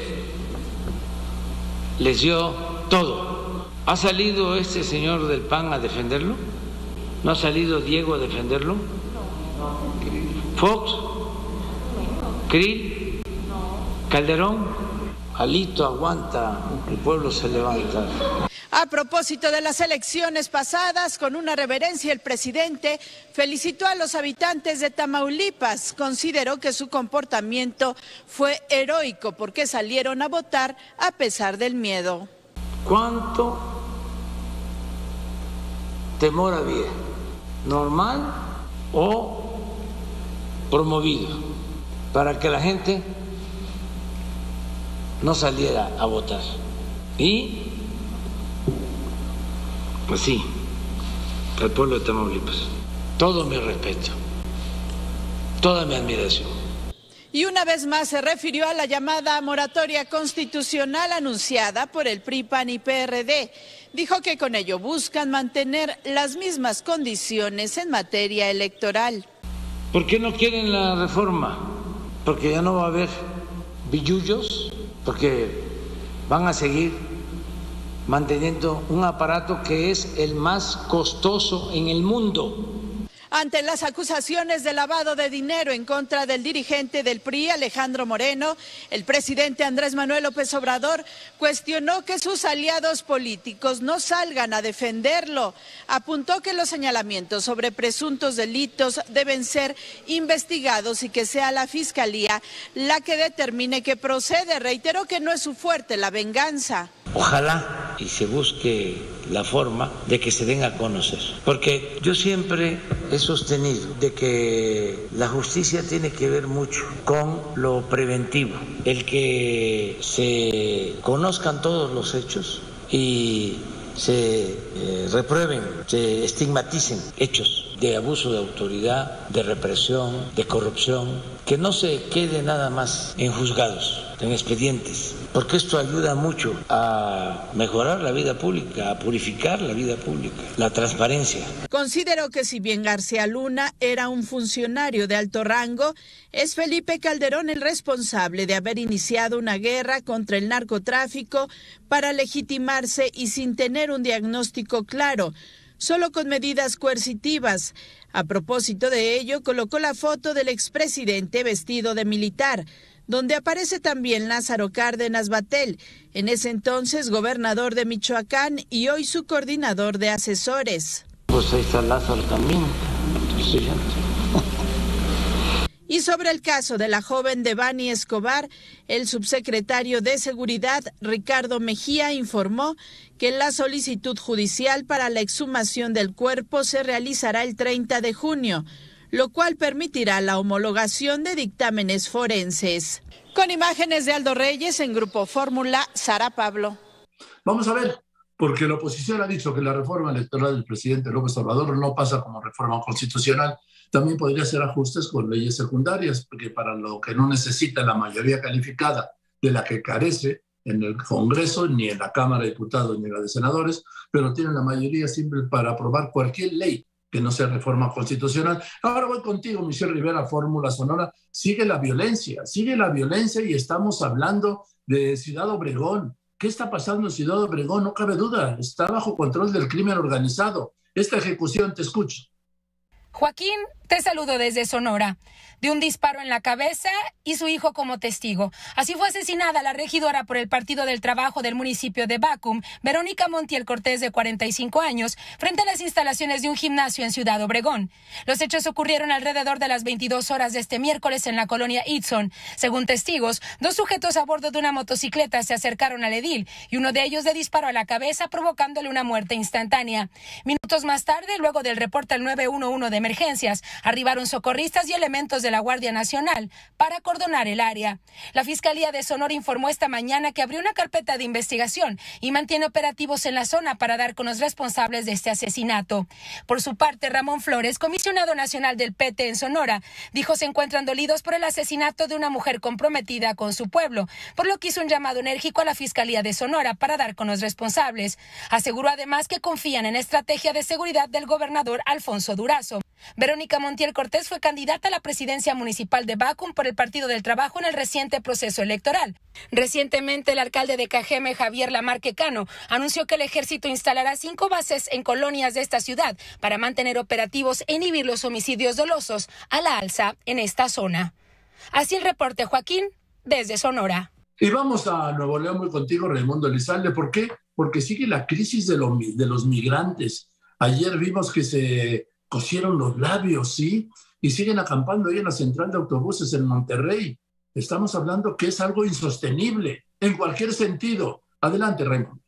les dio todo. ¿Ha salido este señor del PAN a defenderlo? ¿No ha salido Diego a defenderlo? ¿Fox? ¿Krill? ¿Calderón? Alito aguanta, el pueblo se levanta. A propósito de las elecciones pasadas, con una reverencia, el presidente felicitó a los habitantes de Tamaulipas. Consideró que su comportamiento fue heroico porque salieron a votar a pesar del miedo. ¿Cuánto temor había? ¿Normal o promovido? Para que la gente no saliera a votar. Y pues sí, al pueblo de Tamaulipas, todo mi respeto, toda mi admiración. Y una vez más se refirió a la llamada moratoria constitucional anunciada por el PRI, PAN y PRD. Dijo que con ello buscan mantener las mismas condiciones en materia electoral. ¿Por qué no quieren la reforma? Porque ya no va a haber billullos, porque van a seguir manteniendo un aparato que es el más costoso en el mundo. Ante las acusaciones de lavado de dinero en contra del dirigente del PRI, Alejandro Moreno, el presidente Andrés Manuel López Obrador cuestionó que sus aliados políticos no salgan a defenderlo. Apuntó que los señalamientos sobre presuntos delitos deben ser investigados y que sea la Fiscalía la que determine qué procede. Reiteró que no es su fuerte la venganza. Ojalá y se busque la forma de que se den a conocer, porque yo siempre he sostenido de que la justicia tiene que ver mucho con lo preventivo, el que se conozcan todos los hechos y se reprueben, se estigmaticen hechos de abuso de autoridad, de represión, de corrupción, que no se quede nada más en juzgados, en expedientes, porque esto ayuda mucho a mejorar la vida pública, a purificar la vida pública, la transparencia. Consideró que si bien García Luna era un funcionario de alto rango, es Felipe Calderón el responsable de haber iniciado una guerra contra el narcotráfico para legitimarse y sin tener un diagnóstico claro, solo con medidas coercitivas. A propósito de ello, colocó la foto del expresidente vestido de militar, donde aparece también Lázaro Cárdenas Battel, en ese entonces gobernador de Michoacán y hoy su coordinador de asesores. Pues ahí está Lázaro también. Y sobre el caso de la joven Devani Escobar, el subsecretario de Seguridad, Ricardo Mejía, informó que la solicitud judicial para la exhumación del cuerpo se realizará el 30 de junio, lo cual permitirá la homologación de dictámenes forenses. Con imágenes de Aldo Reyes en Grupo Fórmula, Sara Pablo. Vamos a ver, porque la oposición ha dicho que la reforma electoral del presidente López Obrador no pasa como reforma constitucional. También podría hacer ajustes con leyes secundarias, porque para lo que no necesita la mayoría calificada de la que carece en el Congreso, ni en la Cámara de Diputados, ni en la de Senadores, pero tienen la mayoría simple para aprobar cualquier ley que no sea reforma constitucional. Ahora voy contigo, Michelle Rivera, Fórmula Sonora. Sigue la violencia y estamos hablando de Ciudad Obregón. ¿Qué está pasando en Ciudad Obregón? No cabe duda, está bajo control del crimen organizado. Esta ejecución, te escucho. Joaquín, te saludo desde Sonora. De un disparo en la cabeza y su hijo como testigo. Así fue asesinada la regidora por el Partido del Trabajo del municipio de Bacum, Verónica Montiel Cortés, de 45 años, frente a las instalaciones de un gimnasio en Ciudad Obregón. Los hechos ocurrieron alrededor de las 22 horas de este miércoles en la colonia Itson. Según testigos, 2 sujetos a bordo de una motocicleta se acercaron al edil y uno de ellos le disparó a la cabeza, provocándole una muerte instantánea. Minutos más tarde, luego del reporte al 911 de emergencias, arribaron socorristas y elementos de la Guardia Nacional para acordonar el área. La Fiscalía de Sonora informó esta mañana que abrió una carpeta de investigación y mantiene operativos en la zona para dar con los responsables de este asesinato. Por su parte, Ramón Flores, comisionado nacional del PT en Sonora, dijo se encuentran dolidos por el asesinato de una mujer comprometida con su pueblo, por lo que hizo un llamado enérgico a la Fiscalía de Sonora para dar con los responsables. Aseguró además que confían en la estrategia de seguridad del gobernador Alfonso Durazo. Verónica Montiel Cortés fue candidata a la presidencia municipal de Bacum por el Partido del Trabajo en el reciente proceso electoral. Recientemente, el alcalde de Cajeme, Javier Lamarque Cano, anunció que el ejército instalará 5 bases en colonias de esta ciudad para mantener operativos e inhibir los homicidios dolosos a la alza en esta zona. Así el reporte, Joaquín, desde Sonora. Y vamos a Nuevo León, muy contigo, Raimundo Elizalde. ¿Por qué? Porque sigue la crisis de los migrantes. Ayer vimos que se cosieron los labios, ¿sí? Y siguen acampando ahí en la central de autobuses en Monterrey. Estamos hablando que es algo insostenible, en cualquier sentido. Adelante, Raymond.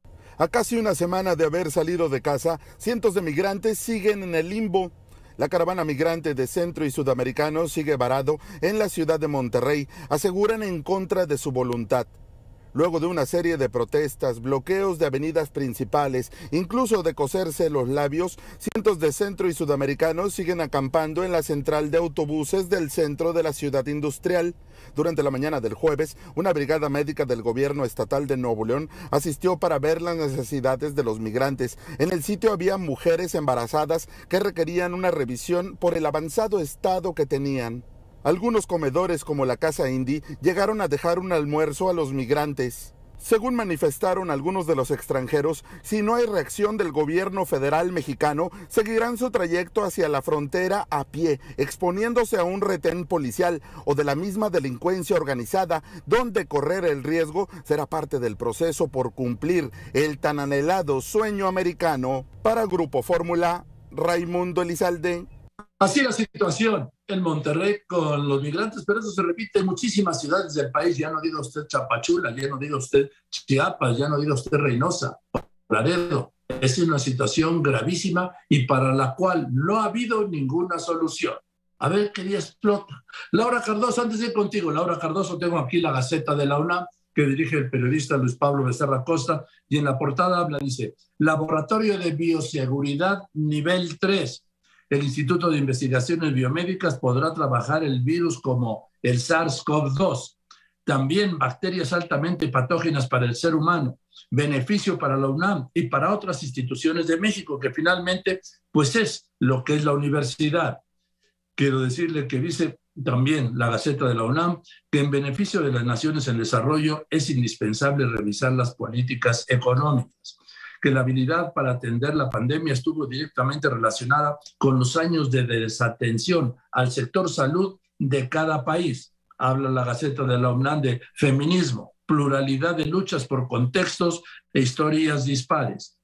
A casi una semana de haber salido de casa, cientos de migrantes siguen en el limbo. La caravana migrante de centro y sudamericanos sigue varado en la ciudad de Monterrey, aseguran en contra de su voluntad. Luego de una serie de protestas, bloqueos de avenidas principales, incluso de coserse los labios, cientos de centro y sudamericanos siguen acampando en la central de autobuses del centro de la ciudad industrial. Durante la mañana del jueves, una brigada médica del gobierno estatal de Nuevo León asistió para ver las necesidades de los migrantes. En el sitio había mujeres embarazadas que requerían una revisión por el avanzado estado que tenían. Algunos comedores como la Casa Indy llegaron a dejar un almuerzo a los migrantes. Según manifestaron algunos de los extranjeros, si no hay reacción del gobierno federal mexicano, seguirán su trayecto hacia la frontera a pie, exponiéndose a un retén policial o de la misma delincuencia organizada, donde correr el riesgo será parte del proceso por cumplir el tan anhelado sueño americano. Para Grupo Fórmula, Raimundo Elizalde. Así la situación en Monterrey con los migrantes, pero eso se repite en muchísimas ciudades del país. Ya no diga usted Chapachula, ya no diga usted Chiapas, ya no diga usted Reynosa, Laredo. Es una situación gravísima y para la cual no ha habido ninguna solución. A ver qué día explota. Laura Cardoso, antes de ir contigo, Laura Cardoso, tengo aquí la Gaceta de la UNAM que dirige el periodista Luis Pablo Becerra Costa y en la portada habla, dice, Laboratorio de Bioseguridad nivel 3. El Instituto de Investigaciones Biomédicas podrá trabajar el virus como el SARS-CoV-2. También bacterias altamente patógenas para el ser humano. Beneficio para la UNAM y para otras instituciones de México, que finalmente pues es lo que es la universidad. Quiero decirle que dice también la Gaceta de la UNAM que en beneficio de las naciones en desarrollo es indispensable revisar las políticas económicas, que la habilidad para atender la pandemia estuvo directamente relacionada con los años de desatención al sector salud de cada país. Habla la Gaceta de la UNAM de feminismo, pluralidad de luchas por contextos e historias dispares.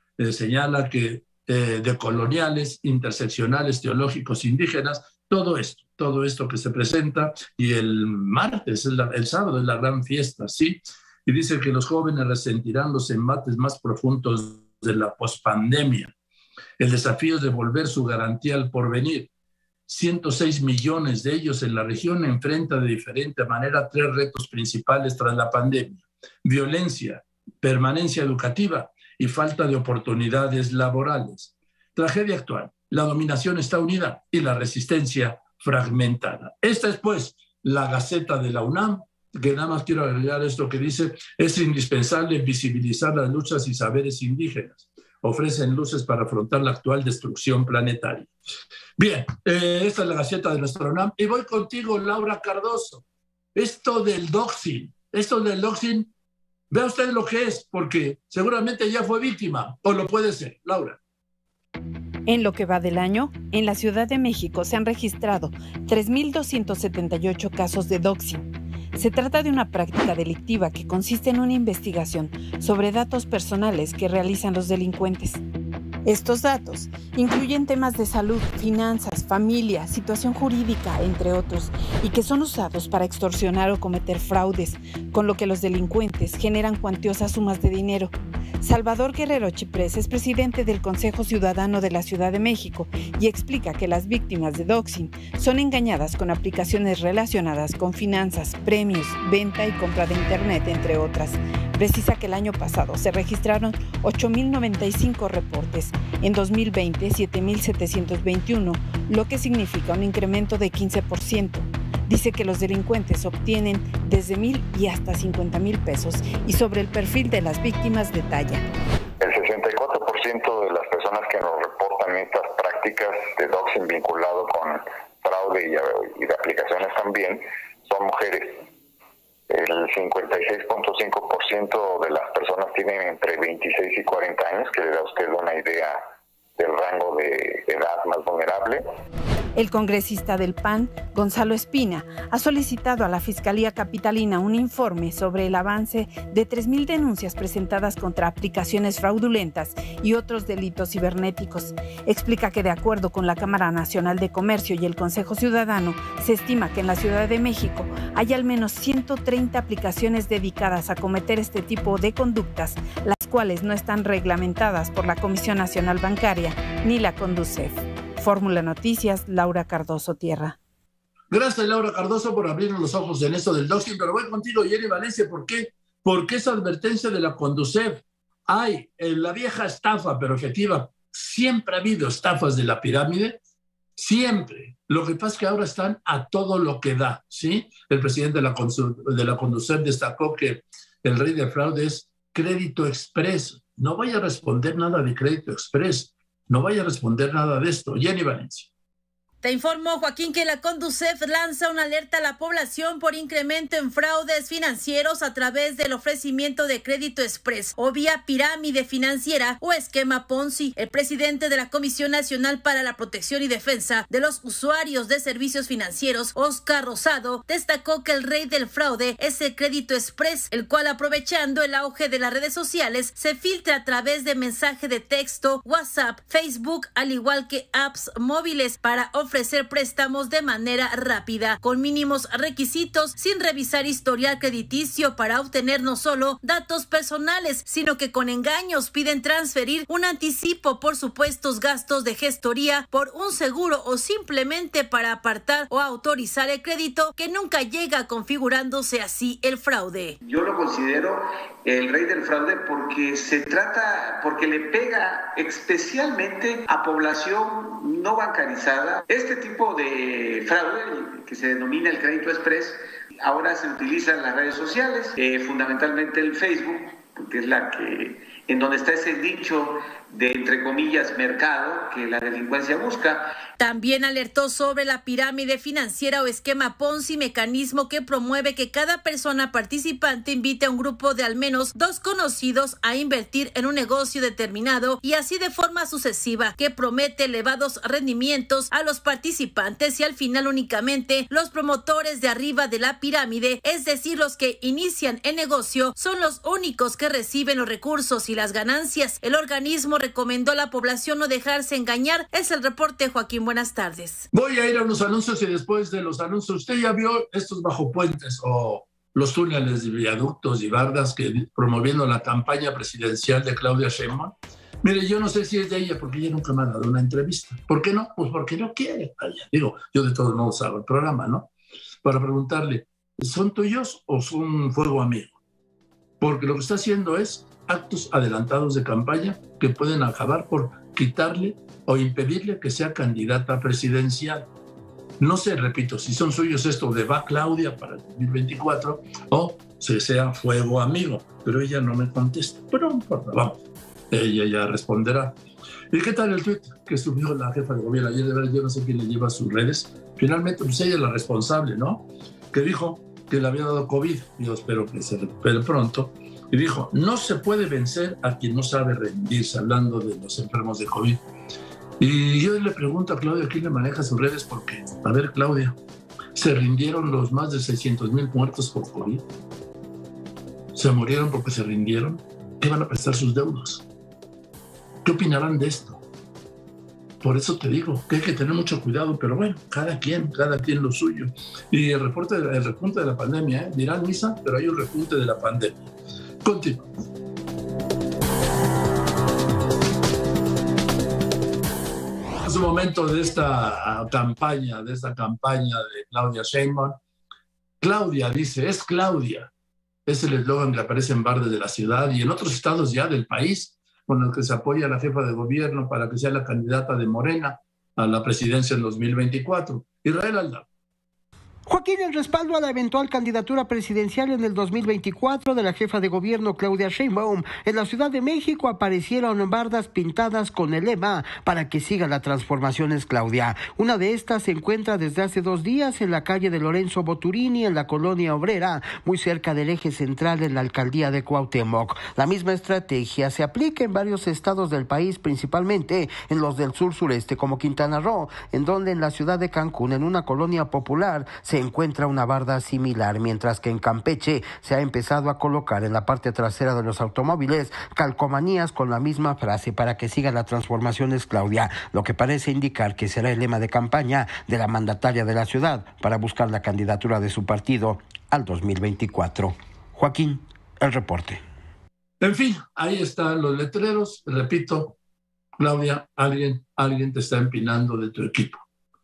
Señala que decoloniales, interseccionales, teológicos, indígenas, todo esto que se presenta, y el martes, el sábado es la gran fiesta, ¿sí? Y dice que los jóvenes resentirán los embates más profundos de la pospandemia. El desafío es devolver su garantía al porvenir. 106 millones de ellos en la región enfrentan de diferente manera 3 retos principales tras la pandemia: violencia, permanencia educativa y falta de oportunidades laborales. Tragedia actual: la dominación está unida y la resistencia fragmentada. Esta es, pues, la Gaceta de la UNAM, que nada más quiero agregar esto que dice: es indispensable visibilizar las luchas y saberes indígenas. ofrecen luces para afrontar la actual destrucción planetaria. Bien, esta es la Gaceta de nuestra UNAM. Y voy contigo, Laura Cardoso. Esto del doxing, vea usted lo que es, porque seguramente ya fue víctima, o lo puede ser. Laura. En lo que va del año, en la Ciudad de México se han registrado 3.278 casos de doxing. Se trata de una práctica delictiva que consiste en una investigación sobre datos personales que realizan los delincuentes. Estos datos incluyen temas de salud, finanzas, familia, situación jurídica, entre otros, y que son usados para extorsionar o cometer fraudes, con lo que los delincuentes generan cuantiosas sumas de dinero. Salvador Guerrero Chiprés es presidente del Consejo Ciudadano de la Ciudad de México y explica que las víctimas de doxing son engañadas con aplicaciones relacionadas con finanzas, premios, venta y compra de internet, entre otras. Precisa que el año pasado se registraron 8.095 reportes, en 2020 7.721, lo que significa un incremento de 15%. Dice que los delincuentes obtienen desde 1,000 y hasta 50,000 pesos y sobre el perfil de las víctimas detalla. El 64% de las personas que nos reportan estas prácticas de doxing vinculado con fraude y de aplicaciones también son mujeres. El 56.5% de las personas tienen entre 26 y 40 años, que le da a usted una idea del rango de edad más vulnerable. El congresista del PAN, Gonzalo Espina, ha solicitado a la Fiscalía Capitalina un informe sobre el avance de 3,000 denuncias presentadas contra aplicaciones fraudulentas y otros delitos cibernéticos. Explica que de acuerdo con la Cámara Nacional de Comercio y el Consejo Ciudadano, se estima que en la Ciudad de México hay al menos 130 aplicaciones dedicadas a cometer este tipo de conductas, las cuales no están reglamentadas por la Comisión Nacional Bancaria ni la Conducef. Fórmula Noticias, Laura Cardoso Tierra. Gracias, Laura Cardoso, por abrirnos los ojos en esto del doxing. Pero voy contigo, Jenny Valencia. ¿Por qué? Porque esa advertencia de la Conducef. Hay la vieja estafa, pero efectiva. Siempre ha habido estafas de la pirámide. Siempre. Lo que pasa es que ahora están a todo lo que da, ¿sí? El presidente de la Conducef destacó que el rey del fraude es Crédito Express. No vaya a responder nada de Crédito Express. No vaya a responder nada de esto. Jenny Valencia. Te informo, Joaquín, que la Conducef lanza una alerta a la población por incremento en fraudes financieros a través del ofrecimiento de crédito express o vía pirámide financiera o esquema Ponzi. El presidente de la Comisión Nacional para la Protección y Defensa de los Usuarios de Servicios Financieros, Óscar Rosado, destacó que el rey del fraude es el crédito express, el cual, aprovechando el auge de las redes sociales, se filtra a través de mensaje de texto, WhatsApp, Facebook, al igual que apps móviles para ofrecer préstamos de manera rápida, con mínimos requisitos, sin revisar historial crediticio para obtener no solo datos personales, sino que con engaños piden transferir un anticipo por supuestos gastos de gestoría, por un seguro o simplemente para apartar o autorizar el crédito, que nunca llega, configurándose así el fraude. Yo lo considero el rey del fraude porque porque le pega especialmente a población no bancarizada. Este tipo de fraude, que se denomina el crédito express, ahora se utiliza en las redes sociales, fundamentalmente el Facebook, porque es en donde está ese nicho de, entre comillas, mercado que la delincuencia busca. También alertó sobre la pirámide financiera o esquema Ponzi, mecanismo que promueve que cada persona participante invite a un grupo de al menos 2 conocidos a invertir en un negocio determinado y así de forma sucesiva, que promete elevados rendimientos a los participantes y al final únicamente los promotores de arriba de la pirámide, es decir, los que inician el negocio, son los únicos que reciben los recursos y las ganancias. El organismo recomendó a la población no dejarse engañar. Es el reporte, Joaquín. Buenas tardes. Voy a ir a unos anuncios y después de los anuncios, ¿usted ya vio estos bajopuentes o los túneles de viaductos y bardas que promoviendo la campaña presidencial de Claudia Sheinbaum? Mire, yo no sé si es de ella porque ella nunca me ha dado una entrevista. ¿Por qué no? Pues porque no quiere. Digo, yo de todos modos hago el programa, ¿no? Para preguntarle, ¿son tuyos o son fuego amigo? Porque lo que está haciendo es actos adelantados de campaña que pueden acabar por quitarle o impedirle que sea candidata presidencial. No sé, repito, si son suyos esto de va Claudia para el 2024 o si sea fuego amigo, pero ella no me contesta. Pero no importa, vamos. ella ya responderá. ¿Y qué tal el tuit que subió la jefa de gobierno ayer? De verdad, yo no sé quién le lleva a sus redes. Finalmente, pues ella es la responsable, ¿no? Que dijo que le había dado COVID. Yo espero que se recupere pronto. Y dijo, no se puede vencer a quien no sabe rendirse, hablando de los enfermos de COVID. Y yo le pregunto a Claudia quién le maneja sus redes, porque, a ver, Claudia, ¿se rindieron los más de 600,000 muertos por COVID? ¿Se murieron porque se rindieron? ¿Qué van a prestar sus deudos? ¿Qué opinarán de esto? Por eso te digo que hay que tener mucho cuidado, pero bueno, cada quien lo suyo. Y el repunte de la pandemia, dirán misa, pero hay un repunte de la pandemia. Continúa. Es un momento de esta campaña de Claudia Sheinbaum. Claudia dice, es Claudia. Es el eslogan que aparece en bares de la ciudad y en otros estados ya del país, con el que se apoya a la jefa de gobierno para que sea la candidata de Morena a la presidencia en 2024. Israel Aldana. Joaquín, el respaldo a la eventual candidatura presidencial en el 2024 de la jefa de gobierno Claudia Sheinbaum en la Ciudad de México aparecieron bardas pintadas con el lema para que siga la transformación es Claudia. Una de estas se encuentra desde hace 2 días en la calle de Lorenzo Boturini en la Colonia Obrera, muy cerca del eje central en la alcaldía de Cuauhtémoc. La misma estrategia se aplica en varios estados del país, principalmente en los del sur-sureste como Quintana Roo, en donde en la ciudad de Cancún, en una colonia popular, se encuentra una barda similar, mientras que en Campeche se ha empezado a colocar en la parte trasera de los automóviles calcomanías con la misma frase para que siga la transformación es Claudia, lo que parece indicar que será el lema de campaña de la mandataria de la ciudad para buscar la candidatura de su partido al 2024. Joaquín, el reporte. En fin, ahí están los letreros. Repito, Claudia, alguien te está empinando de tu equipo.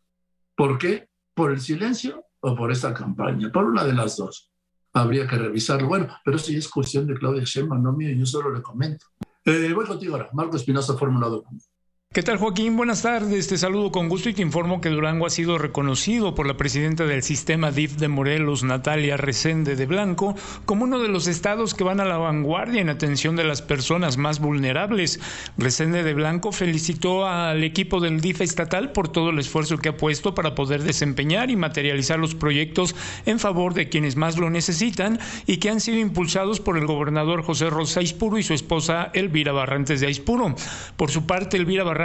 ¿Por qué? ¿Por el silencio o por esta campaña? Por una de las dos. Habría que revisarlo. Bueno, pero eso ya es cuestión de Claudia Sheinbaum, no mío, yo solo le comento. Voy contigo ahora. Marco Espinosa, Fórmula 2. ¿Qué tal, Joaquín? Buenas tardes, te saludo con gusto y te informo que Durango ha sido reconocido por la presidenta del sistema DIF de Morelos, Natalia Resende de Blanco, como uno de los estados que van a la vanguardia en atención de las personas más vulnerables. Resende de Blanco felicitó al equipo del DIF estatal por todo el esfuerzo que ha puesto para poder desempeñar y materializar los proyectos en favor de quienes más lo necesitan y que han sido impulsados por el gobernador José Rosa Aispuro y su esposa Elvira Barrantes de Aispuro. Por su parte, Elvira Barrantes,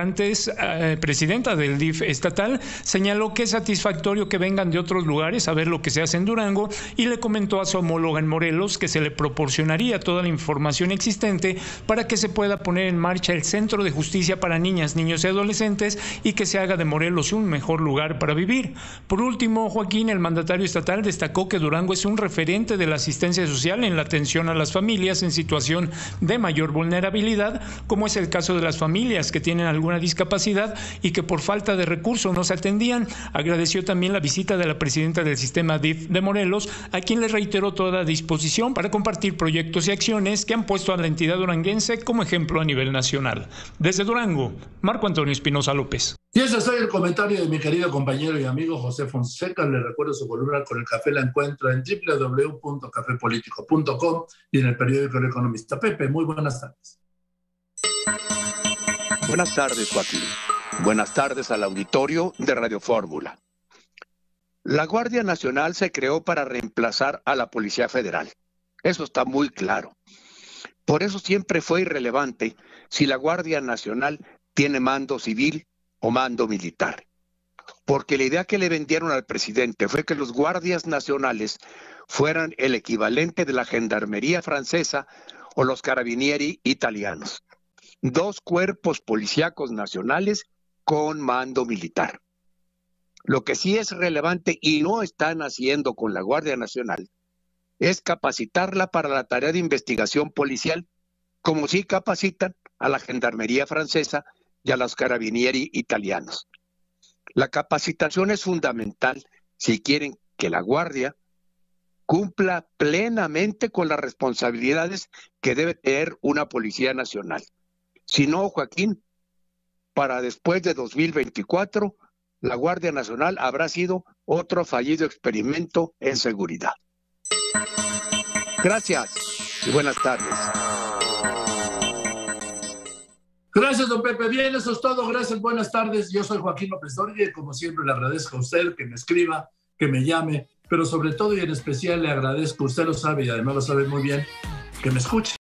presidenta del DIF estatal, señaló que es satisfactorio que vengan de otros lugares a ver lo que se hace en Durango y le comentó a su homóloga en Morelos que se le proporcionaría toda la información existente para que se pueda poner en marcha el Centro de Justicia para Niñas, Niños y Adolescentes y que se haga de Morelos un mejor lugar para vivir. Por último, Joaquín, el mandatario estatal destacó que Durango es un referente de la asistencia social en la atención a las familias en situación de mayor vulnerabilidad, como es el caso de las familias que tienen alguna discapacidad y que por falta de recursos no se atendían. Agradeció también la visita de la presidenta del sistema DIF de Morelos, a quien le reiteró toda disposición para compartir proyectos y acciones que han puesto a la entidad duranguense como ejemplo a nivel nacional. Desde Durango, Marco Antonio Espinosa López. Y ese es el comentario de mi querido compañero y amigo José Fonseca. Le recuerdo su columna Con el Café la encuentra en www.cafepolitico.com y en el periódico El Economista. Pepe, muy buenas tardes. Buenas tardes, Joaquín. Buenas tardes al auditorio de Radio Fórmula. La Guardia Nacional se creó para reemplazar a la Policía Federal. Eso está muy claro. Por eso siempre fue irrelevante si la Guardia Nacional tiene mando civil o mando militar. Porque la idea que le vendieron al presidente fue que los guardias nacionales fueran el equivalente de la gendarmería francesa o los carabinieri italianos. 2 cuerpos policíacos nacionales con mando militar. Lo que sí es relevante y no están haciendo con la Guardia Nacional es capacitarla para la tarea de investigación policial, como sí capacitan a la gendarmería francesa y a los carabinieri italianos. La capacitación es fundamental si quieren que la Guardia cumpla plenamente con las responsabilidades que debe tener una Policía Nacional. Si no, Joaquín, para después de 2024, la Guardia Nacional habrá sido otro fallido experimento en seguridad. Gracias y buenas tardes. Gracias, don Pepe. Bien, eso es todo. Gracias, buenas tardes. Yo soy Joaquín López Dóriga y como siempre le agradezco a usted que me escriba, que me llame, pero sobre todo y en especial le agradezco, usted lo sabe y además lo sabe muy bien, que me escuche.